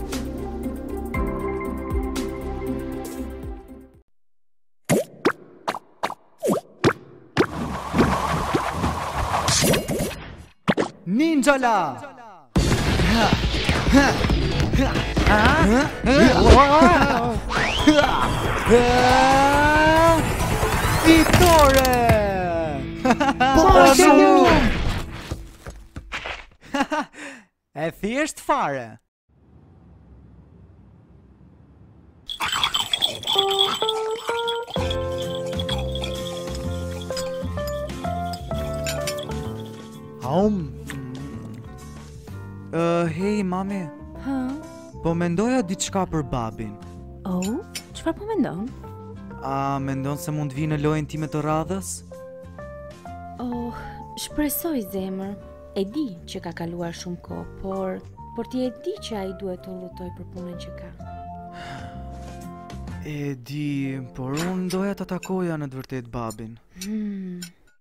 Ninjala! Vitore! Po shumë! E thjesht fare. Aum. Uh, hej, mami. Ha? Po mendoja diçka për babin. Oh, çfarë po mendon? A mendon se mund vi në lojën time të radhës? Oh, shpresoj zemër. E di që ka kaluar shumë kohë, por por ti e di që ai duhet të luttoj për punën që ka. E di, por unë doja të takoja në të vërtet babin. Hmm.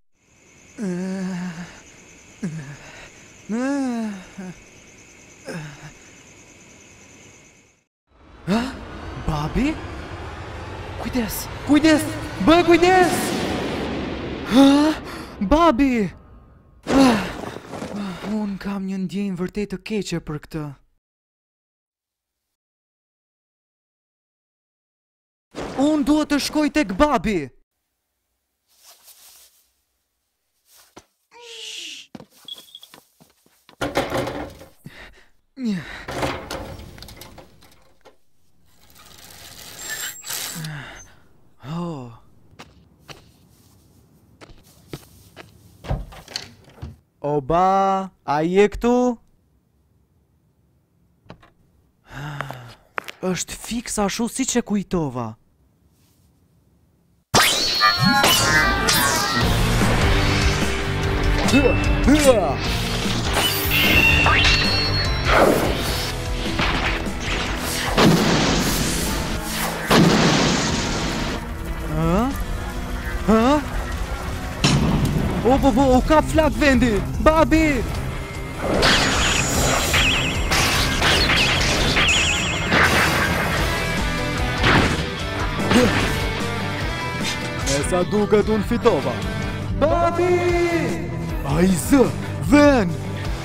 Ha? Babi? Kujdes, kujdes, bëj kujdes! Ha? Babi! Ah, unë kam një ndjenjë vërtet të keqe për këtë. Unë duhet të shkoj tek babi. Një. Oh. Oba, a je këtu? Është fiks ashtu si që kujtova. Hë, hë. Ha? Ha? O, bo, bo, o ka flak vendi! Babi! E sa duket unë fitova. Babi! A i zë, ven!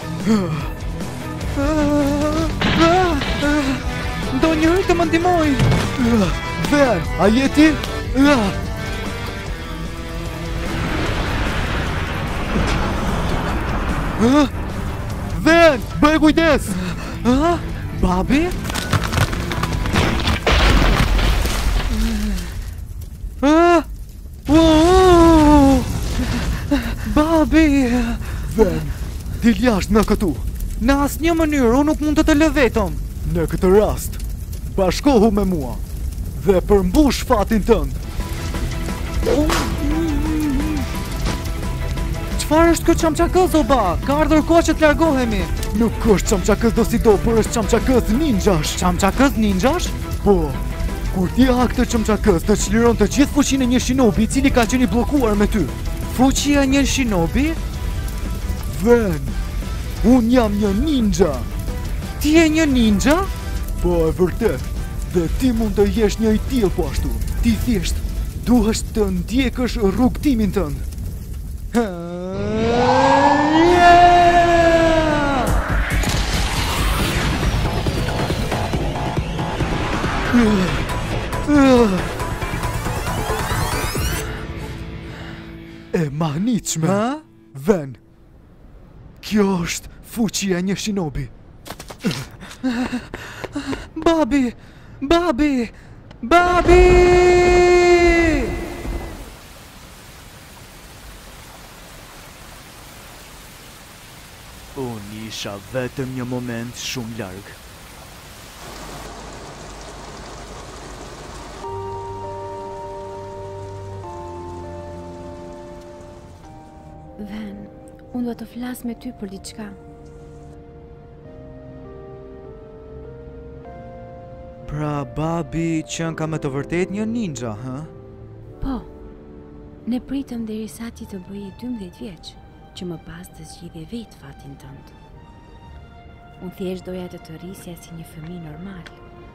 Do njëri të më ndimoj! Ven, a jeti? Ven, bëj kujdes! Babi? Babi! Ven, dil jashtë nga këtu. Në asë një mënyrë, unë nuk mund të të lë vetëm. Në këtë rast, bashkohu me mua dhe përmbush fatin tënd. Çfarë është këtë çamçakës o ba? Ka ardhur kohë që të largohemi. Nuk është çamçakës do si do, por është çamçakës ninjash. Çamçakës ninjash? Po. Kur ti ha këtë çamçakës, të çliron të gjithë fuqinë e një shinobi i cili ka qenë i bllokuar me ty. Fuqia e një shinobi? Ven, unë jam një ninja. Ti je një ninja? Po, e vërtet. Dhe ti mund të jesh një i tillë po ashtu. Ti thjesht duhesh të ndjekësh rrugtimin tënd. E mahnitshme. Ven. Kjo është fuqia e një shinobi. Babi! Babi! Babi! Unë isha vetëm një moment shumë larg. Ven, unë do të flas me ty për diçka. Pra babi qënë ka me të vërtet një ninja, ha? Po, ne pritëm derisa ti të bëje dymbëdhjetë vjeç, që më pas të zgjidhje vetë fatin tënd. Unë thjesht doja të të rrisja si një fëmijë normal.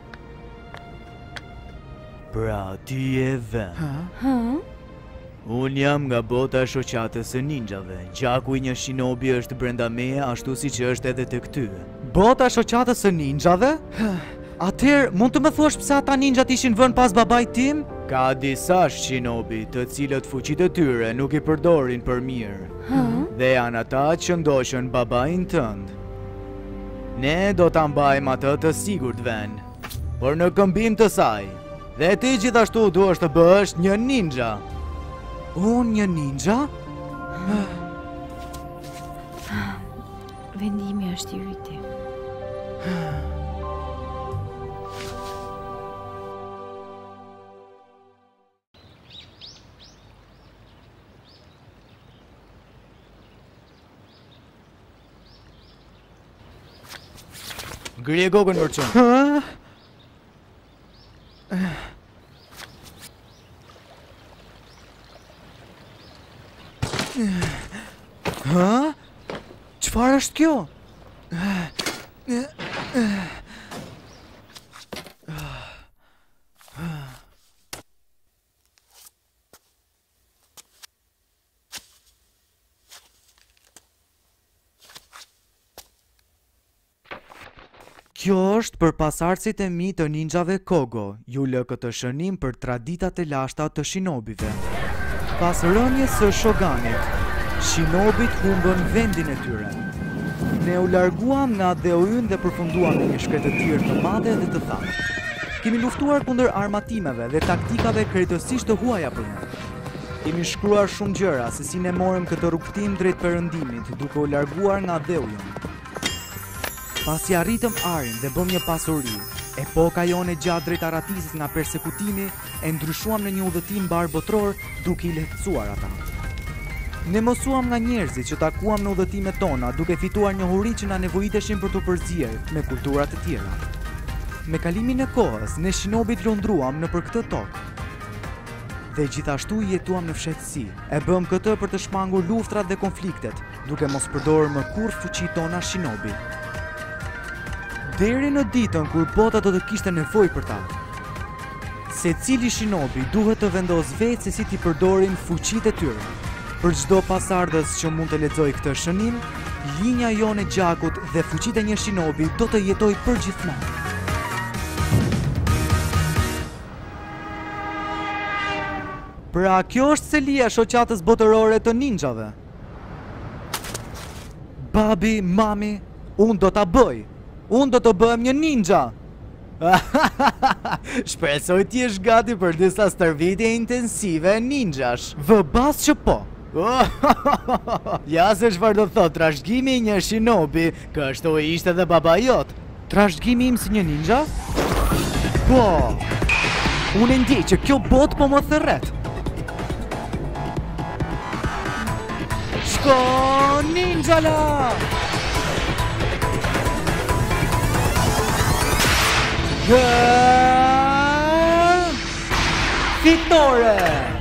Pra, ti je Ven. Ha? Ha? Unë jam nga bota e shoqatës së ninjave. Gjaku i një shinobi është brenda meje ashtu si që është edhe të këty. Bota e shoqatës së ninjave? Atëherë, mund të më thuash pse ata ninjat ishin vënë pas babait tim? Ka disa shinobi të cilët fuqitë e tyre nuk i përdorin për mirë. Ha? Dhe janë ata që ndoshën babain tënd. Ne do ta mbajmë atë të sigurt Ven, por në këmbim të saj. Dhe ti gjithashtu duhesh të bëhesh një ninja. Unë një ninja? Vendimi është i yti. Ngri e kokën mërçun. Ha? Ha? Çfarë është kjo? Kjo është për pasardhësit e mi të ninjave Kogo. Ju lë këtë shënim për traditat e lashta të shinobive. Pas rënjes së Shoganit, shinobit humbën vendin e tyre. Ne u larguam nga dheu ynë dhe përfunduam në një shkretëtirë të madhe dhe të thatë. Kemi luftuar kundër armatimeve dhe taktikave krejtësisht të huaja për ne. Kemi shkruar shumë gjëra se si ne morëm këtë rrugtim drejt perëndimit, duke u larguar nga dheu ynë. Pasi arritëm arin dhe bëm një pasuri, epoka jone gjatë drejt aratisit nga persekutimi e ndryshuam në një udhëtim barbotror duke i lehtësuar ata. Ne mësuam nga njerëzit që takuam në udhëtimet tona duke fituar njohuri që na nevojiteshin për të përzier me kultura të tjera. Me kalimin e kohës, ne shinobit lundruam në për këtë tokë. Dhe gjithashtu jetuam në fshehtësi. E bëm këtë për të shmangur luftrat dhe konfliktet, duke mos përdorur më kurrë fuqitë tona shinobi. Deri në ditën kur bota do të kishte nevojë për ta. Secili shinobi duhet të vendos vetë se si t'i përdorin fuqitë e tyre. Për çdo pasardhës që mund të lexojë këtë shënim, linja jone gjakut dhe fuqitë e një shinobi do të jetojë përgjithmonë. Pra kjo është selia shoqatës botërore të ninjave. Babi, mami, unë do ta bëj. Unë do të bëhem një ninja. Shpresoj ti jesh gati për disa stërvitje intensive ninjash. Vë bas që po. Ja se çfarë do thot trashëgimi i një shinobi, kështu ishte dhe baba jot. Trashëgimi im si një ninja? Po. Unë ndjej që kjo botë po më thërret. Shko ninjala! Fitore!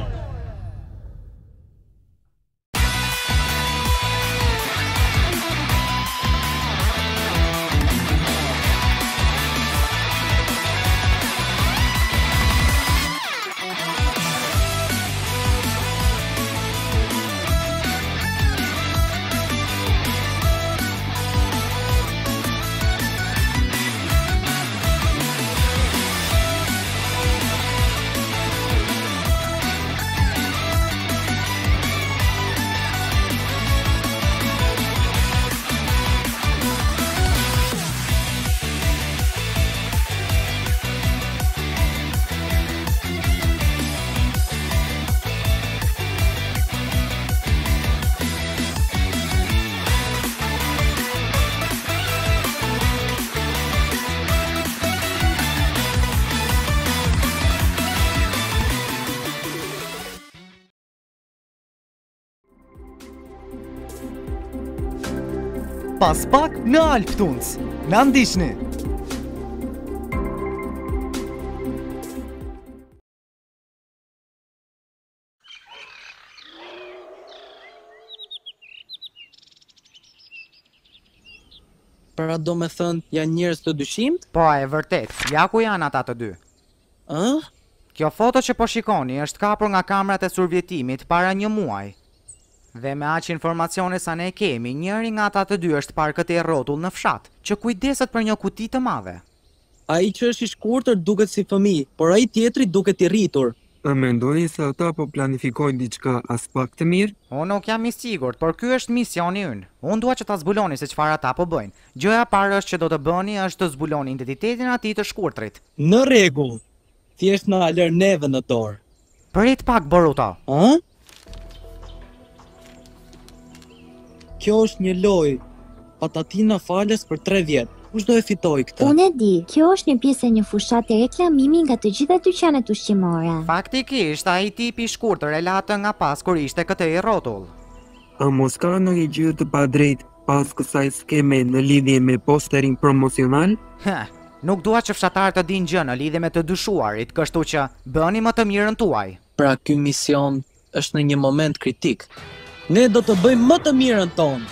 Pas pak në Alptunc. Na ndiqni. Pra do me thënë, janë njerëz të dyshimt? Po, e vërtet, ja ku janë ata të dy. Ë? Kjo foto që po shikoni është kapur nga kamerat e survjetimit para një muaj. Dhe me aq informacione sa ne kemi, njëri nga ata të dy është parë këtë rrotull në fshat, që kujdeset për një kuti të madhe. Ai që është i shkurtër duket si fëmijë, por ai tjetri duket i rritur. A mendoni se ata po planifikojnë diçka as pak të mirë? Unë nuk jam i sigurt, por ky është misioni ynë. Unë dua që ta zbuloni se çfarë ata po bëjnë. Gjëja e parë është që do të bëni është të zbuloni identitetin e atij të shkurtrit. Në rregull. Thjesht na lër neve në dorë. Prit pak Boruto. Ë? Kjo është një lojë. Patatina falas për tre vjet. Kush do e fitoj këtë? Unë e di, kjo është një pjesë e një fushate reklamimi nga të gjitha dyqanet ushqimore. Faktikisht, ai tipi i shkurtër e la atë nga pas kur ishte këtë i rrotull. A mos ka ndonjë gjë të padrejtë pas kësaj skeme në lidhje me posterin promocional? Ha, nuk dua që fshatarët të dinë gjë në lidhje me të dyshuarit, kështu që bëni më të mirën tuaj. Pra ky mision është në një moment kritik. Ne do të bëjmë më të mirën tonë.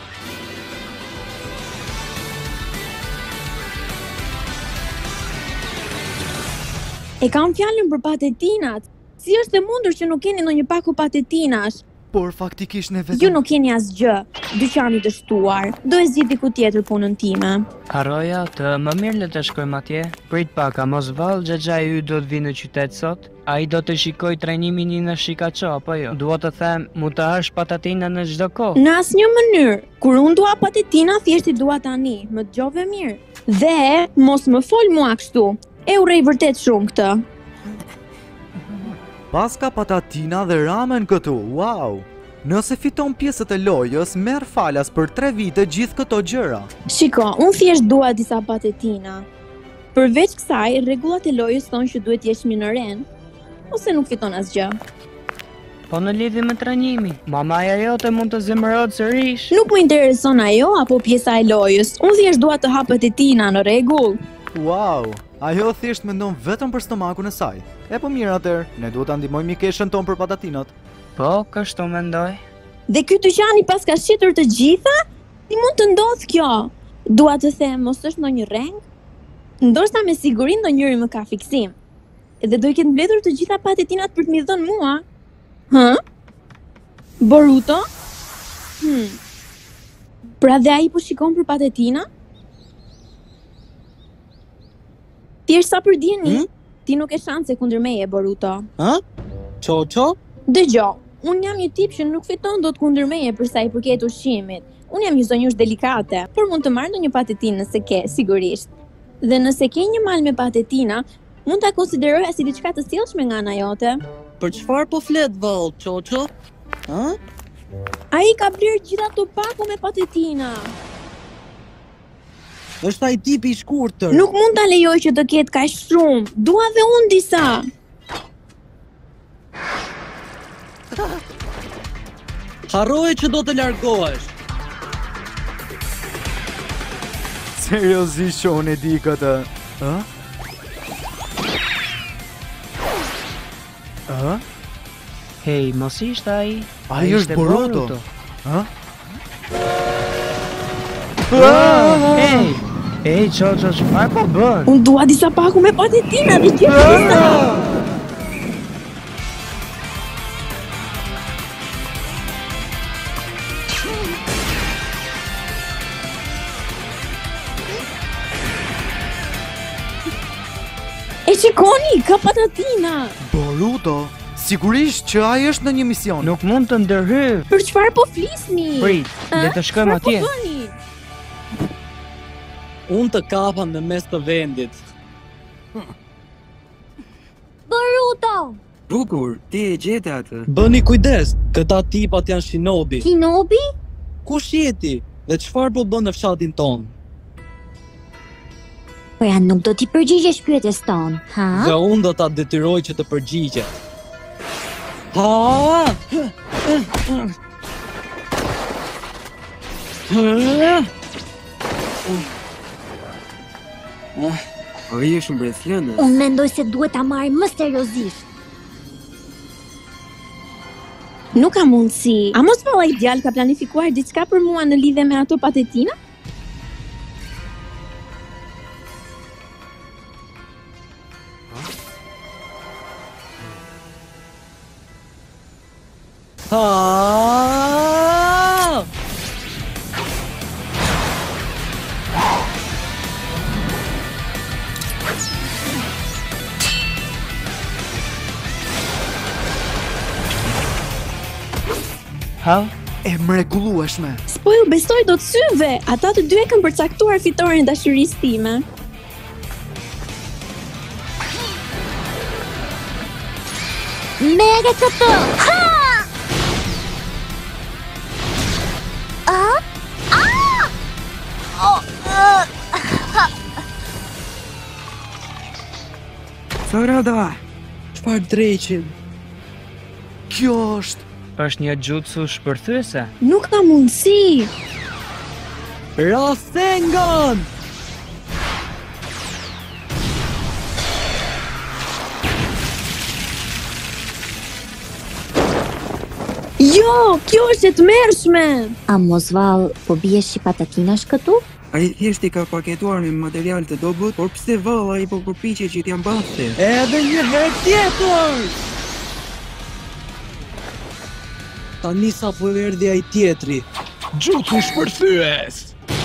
E kam fjalën për patetinat. Si është e mundur që nuk keni ndonjë paku patetinash? Por faktikisht ne vetëm... Ju nuk keni asgjë. Dyqani të shtuar. Do e zgjidh diku tjetër punën time. Haroja, të më mirë le të shkojmë atje. Prit pak, a mos vallë xhaxha i yt do të vinë në qytet sot? Ai do të shikoj trajnimin një në Shikaço, apo jo? Dua të them, mund të hash patatina në çdo kohë. Në asnjë mënyrë. Kur unë dua patetina, thjesht i dua tani. Më dëgjove mirë. Dhe mos më fol mua kështu. E urrej vërtet shumë këtë. Paska patatina dhe ramen këtu, wow! Nëse fiton pjesët e lojës, merr falas për tre vite gjithë këto gjëra. Shiko, unë thjesht dua disa patetina. Përveç kësaj, rregullat e lojës thonë që duhet jesh minoren, ose nuk fiton asgjë. Po në lidhje me trajnimin, mamaja jote mund të zemërohet sërish. Nuk më intereson ajo apo pjesa e lojës. Unë thjesht dua të ha patetina, në rregull. Wow! Ajo thjesht mendon vetëm për stomakun e saj. E po mirë atëherë, ne duhet ta ndihmojmë mikeshën tonë për patatinat. Po, kështu mendoj. Dhe ky dyqani pas ka shitur të gjitha? Si mund të ndodh kjo? Dua të them, mos është ndonjë rreng? Ndoshta me siguri ndonjëri më ka fiksim. Edhe do i ketë mbledhur të gjitha patetinat për të më dhënë mua. Hë? Boruto? Hm. Pra dhe ai po shikon për patetina? Thjesht sa për dieni, hmm? Ti nuk e shanse kundër meje, Boruto. Ha? Ço-ço? Dëgjoj, unë jam një tip që nuk fiton dot kundër meje për sa i përket ushqimit. Unë jam një zonjush delikate, por mund të marr ndonjë patetinë nëse ke, sigurisht. Dhe nëse ke një mal me patetina, mund ta konsideroj si diçka të sjellshme nga ana jote. Për çfarë po flet vall, Ço-ço? Ha? Ai ka bler gjithë ato paku me patetina. Është ai tipi i shkurtër. Nuk mund ta lejoj që të ketë kaq shumë. Dua dhe unë disa. Harroje që do të largohesh. Seriozisht që unë e di këtë. Ë? Ë? Hej, mos ishte ai. Ai është Boruto. Ë? Hej! Ej, Ço-ço, çfarë po bën? Unë dua disa paku me patetina dhe gjithë disa. E shikoni, ka patatina. Boruto, sigurisht që ai është në një mision. Nuk mund të ndërhyj. Për çfarë po flisni? Prit, le të shkojmë atje. Unë të kapa në mes të vendit. Boruto! Bukur, ti e gjete atë. Bëni kujdes, këta tipat janë shinobi. Shinobi? Kush jeti? Dhe çfarë po bën në fshatin ton? Po ja nuk do t'i përgjigjesh pyetjes tonë, ha? Dhe unë do ta detyroj që të përgjigjet. Ha! O i është mbretëllënë. Unë mendoj se duhet ta marrim më seriozisht. Nuk ka mundësi. A mos valla i djalë ka planifikuar diçka për mua në lidhje me ato patetina? Ha! Ha? E mrekullueshme. S'po ju besoj dot syve. Ata të dy e kanë përcaktuar fitoren e dashurisë time. Merë këtë! Ha! A? A! Oh, uh. Sarada! Çfarë dreqin? Kjo është Është një jutsu shpërthyese? Nuk ka mundësi. Rasengan! Jo, kjo është e tmerrshme. A mos vall, po bie shi patatinash këtu? Ai thjesht i ka paketuar në material të dobët, por pse valla ai po përpiqet që t'ja mbaste? Edhe një herë tjetër! Tani sa po erdhi ai tjetri. Gjutu shpërthyes!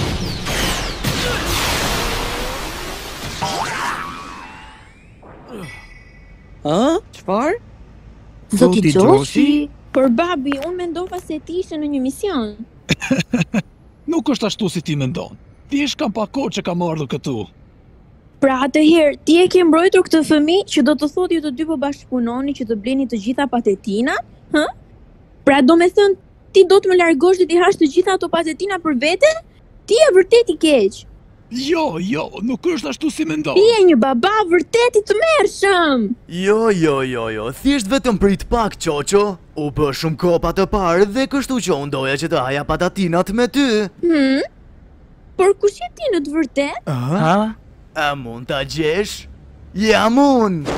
A? Çfarë? Zoti Gjoshi? Por babi, unë mendova se ti ishe në një mision. Nuk është ashtu si ti mendon. Thjesht kam pak kohë që kam ardhur këtu. Pra atëherë, ti e ke mbrojtur këtë fëmijë që do të thotë ju të dy po bashkëpunoni që të bleni të gjitha patetina? Hë? Pra do me thënë, ti do të më largosh dhe ti hash të gjitha ato patetina për vete? Ti e vërtet i keq. Jo, jo, nuk është ashtu si mendon. Ti je një baba vërtet i tmerrshëm. Jo, jo, jo, jo, thjesht vetëm prit pak, Qoqo. U bë shumë kopa të parë dhe kështu që unë doja që të haja patatinat me ty. Hmm? Por kush je ti në të vërtet? Ha? A mund ta gjesh? Jam unë!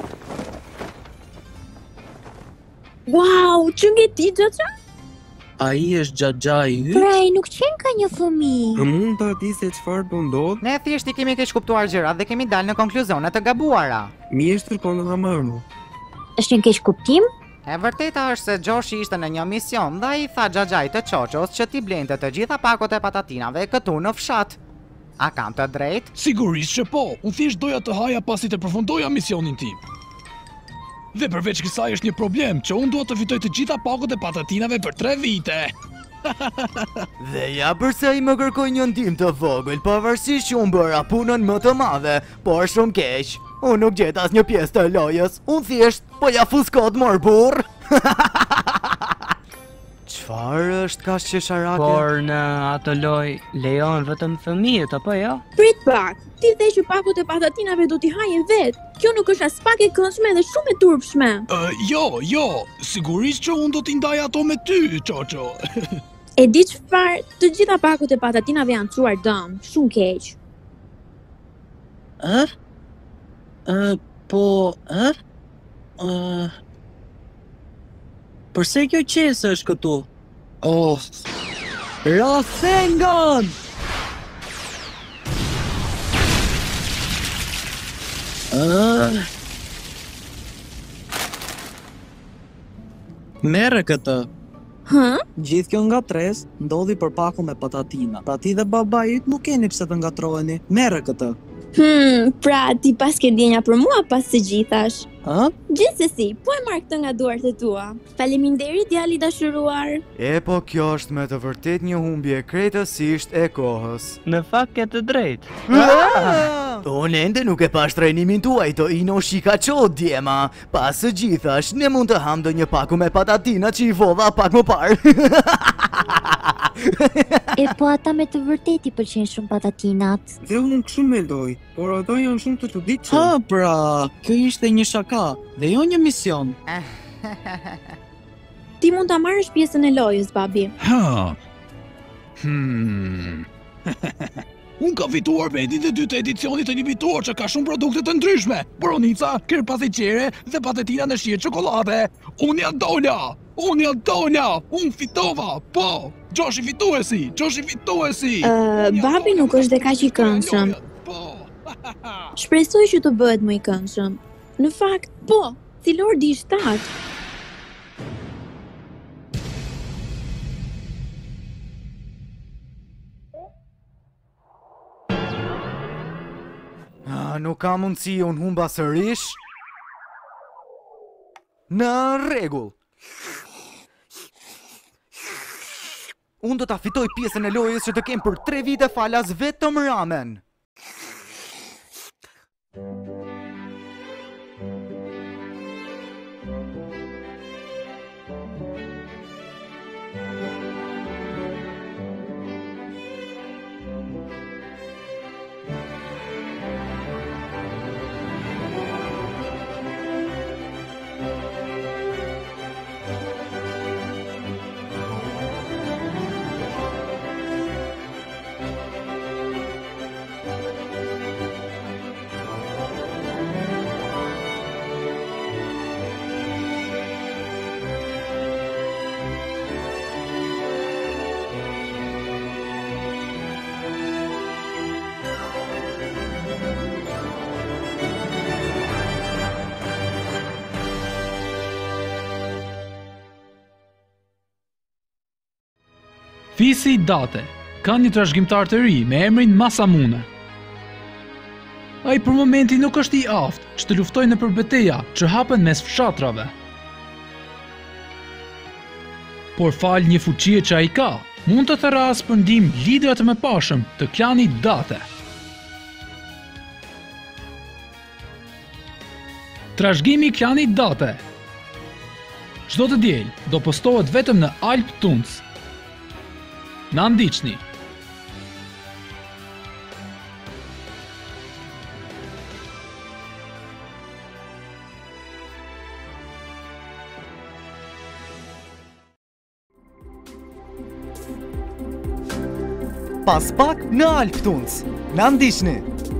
Wow, që nge ti, Xhaxha? Ai është Xhaxha i yt? Pra ai nuk qenë ka një fëmijë. A mund ta di se çfarë po ndodh? Ne thjesht i kemi keq kuptuar gjërat dhe kemi dalë në konkluzione të gabuara. Mjeshtër po na marrë. Është një keq kuptim? E vërteta është se Gjoshi ishte në një mision dhe i tha Xhaxhait të Qoqos që t'i blente të gjitha pakot e patatinave këtu në fshat. A kam të drejt? Sigurisht që po, unë thjesht doja të haja pasi të përfundoja misionin tim. Dhe përveç kësaj është një problem që unë duhet të fitoj të gjitha pakot e patatinave për tre vite. Dhe ja përse i më kërkoj një ndim të vogël, pavarësisht që unë bëra punën më të madhe, por shumë keq. Unë nuk gjeta as një pjesë të lojës, unë thjesht po ja fuskot mor burr. Çfarë është kaq qesharake? Por në atë loj lejon vetëm fëmijët apo jo? Prit pak, ti the që pakot e patatinave do t'i haje vet. Kjo nuk është as pak e këndshme dhe shumë e turpshme. Uh, jo, jo, sigurisht që unë do t'i ndaj ato me ty, Qoqo. E di çfarë, të gjitha pakot e patatinave janë çuar dëm, shumë keq. Ë? Ë, po, ë? Ë. Përse kjo qesë është këtu? Oh, Rasengan! Uh. Merre këtë. Hë? Gjithë kjo ngatres ndodhi për pakun me patatina. Pra ti dhe baba yt nuk keni pse të ngatroheni. Merre këtë. Hmm, pra ti pas ke ndjenja për mua pas së gjithash. Ha? Gjithsesi, po e marr këtë nga duart e tua. Faleminderit djali dashuruar. E po kjo është me të vërtet një humbje krejtësisht e kohës. Në fakt ke të drejtë. Unë ende nuk e pash trajnimin tuaj të ino shika qo, djema. Pas së gjithash, ne mund të ham ndonjë paku me patatina që i vodha pak më parë. E po ata me të vërtet i pëlqejnë shumë patatinat. Dhe unë shumë mendoj, por ato janë shumë të çuditshme. Ha, pra, kjo ishte një shaka dhe jo një mision. Ti mund ta marrësh pjesën e lojës, babi. Ha. Hmm. Unë ka fituar vendin dhe dy të edicionit të limituar që ka shumë produkte të ndryshme. Boronica, kër paseqere dhe patetina në shije çokolade. Unë jam dola! Unë jam dola! Unë fitova! Po! Gjoshi fituesi! Gjoshi fituesi! Uh, babi nuk është dhe kaq i këndshëm. Shpresoj që të bëhet më i këndshëm. Në fakt, po, si Lordi i shtat. Ah, nuk ka mundësi unë humba sërish? Në rregull. Unë do ta fitoj pjesën e lojës që të kem për tre vite falas vetëm ramen. Fisi i Date ka një trashëgimtar të ri me emrin Masamune. Ai për momentin nuk është i aftë që të luftojë nëpër betejë që hapen mes fshatrave. Por fal një fuqie që ai ka, mund të therrasë për ndihmë liderat e mëpashëm të klanit Date. Trashëgimi i klanit Date. Çdo të diel do postohet vetëm në Alp Tunc. Na ndiqni. Pas pak në Alp Tunc. Na ndiqni.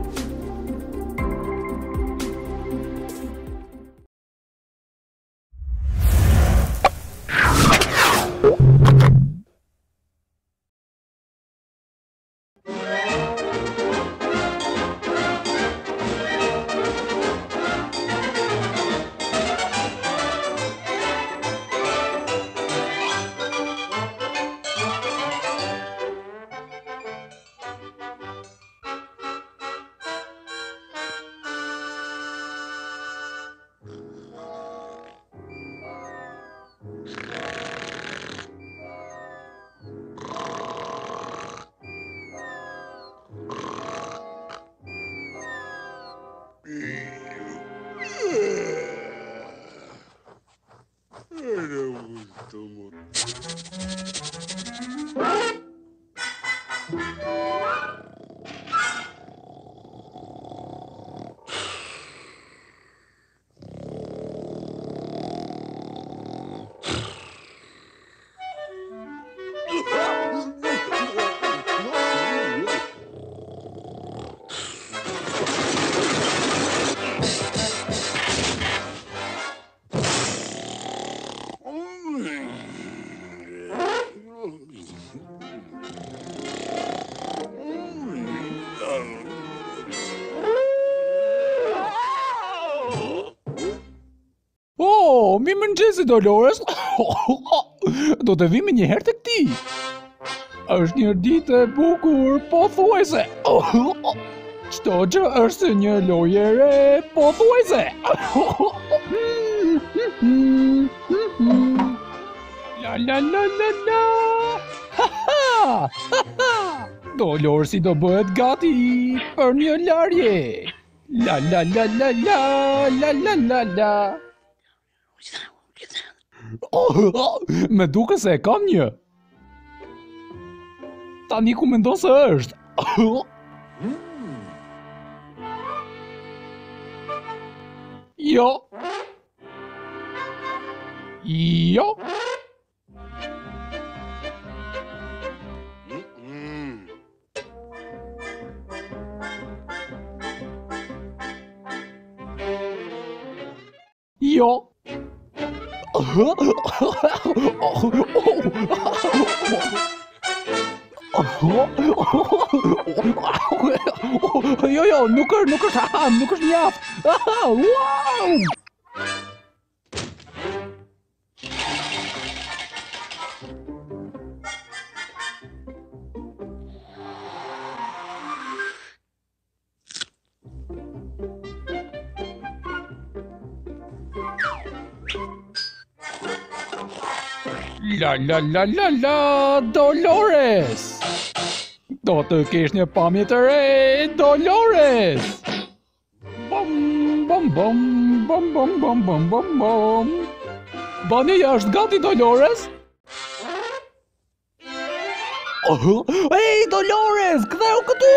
Oh, mi mëngjesi Dolores. Do të vimi një herë tek ti. Është një ditë e bukur, pothuajse. Çdo gjë është si një lojë e re, pothuajse. La la la la la. Ha ha. Doloresi do bëhet gati për një larje. La la la la la la la la la. Oh, me duke se e kam një. Tani ku mendon se është? Jo. Jo. Jo. Jo, jo, nuk është, nuk është ham, nuk është mjaft. Wow! La la la la la, Dolores! Do të kesh një pamje të re, Dolores! Bom, bom, bom, bom, bom, bom, bom, bom, bom. Bani është gati, Dolores? Oh, hey, Dolores, ktheu këtu!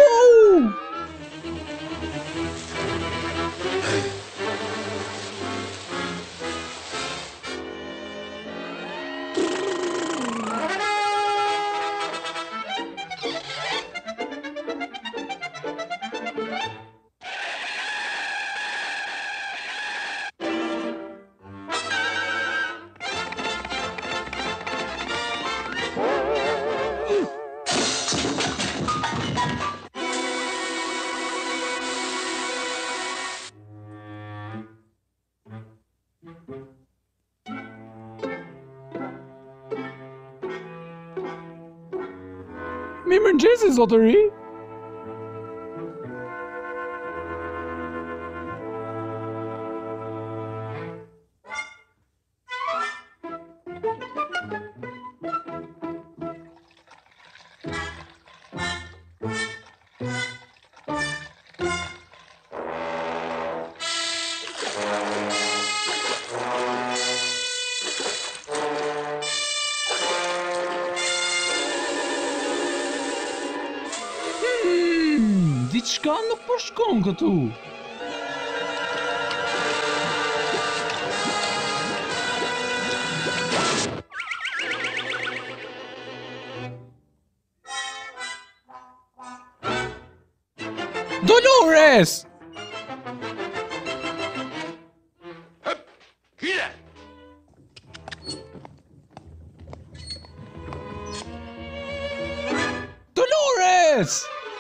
Mirëmëngjesi zotëri. Diçka nuk po shkon këtu. Dolores! Dolores!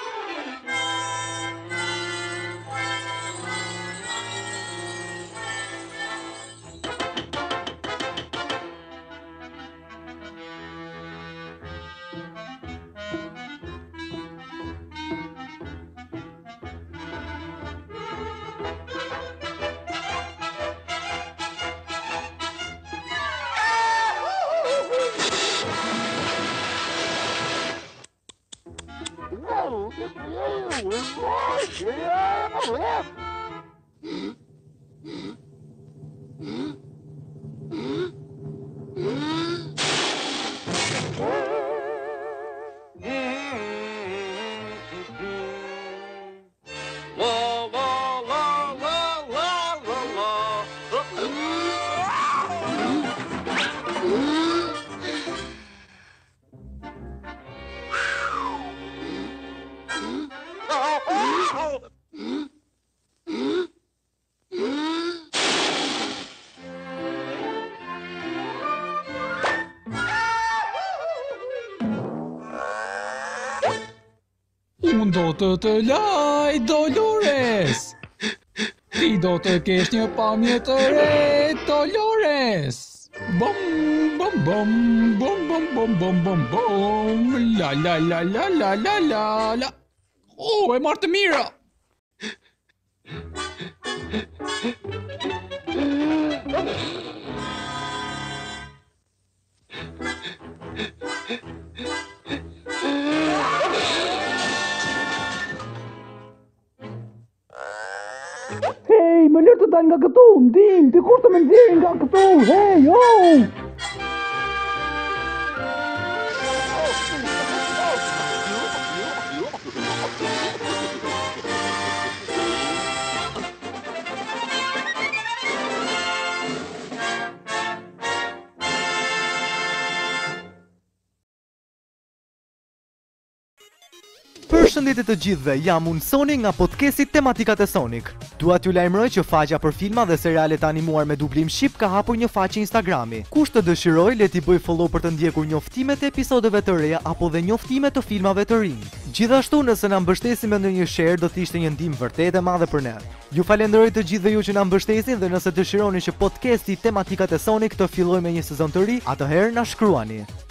Unë do të të laj, Dolores! Ti do të kesh një pamje të re, Dolores! Bom, bom, bom, bom, bom, bom, bom, bom, bom, la, la, la, la, la, la, la, la. Oh, e marrë të mira! Hej, më lërë të dal nga këtu, ndim, ti kur të më nxjerrin nga këtu, hej, oh! Përshëndetje të gjithëve, jam unë Soni nga podcasti Tematikat e Sonic. Dua t'ju lajmëroj që faqja për filma dhe serialet animuar me dublim shqip ka hapur një faqe Instagrami. Kush të dëshiroj, le t'i bëj follow për të ndjekur njoftimet e episodeve të reja apo dhe njoftimet të filmave të rinj. Gjithashtu, nëse na mbështesni me ndonjë share, do të ishte një ndihmë vërtet e madhe për ne. Ju falenderoj të gjithëve ju që na mbështesin dhe nëse dëshironi që podcasti Tematikat e Sonic të fillojë me një sezon të ri, atëherë na shkruani.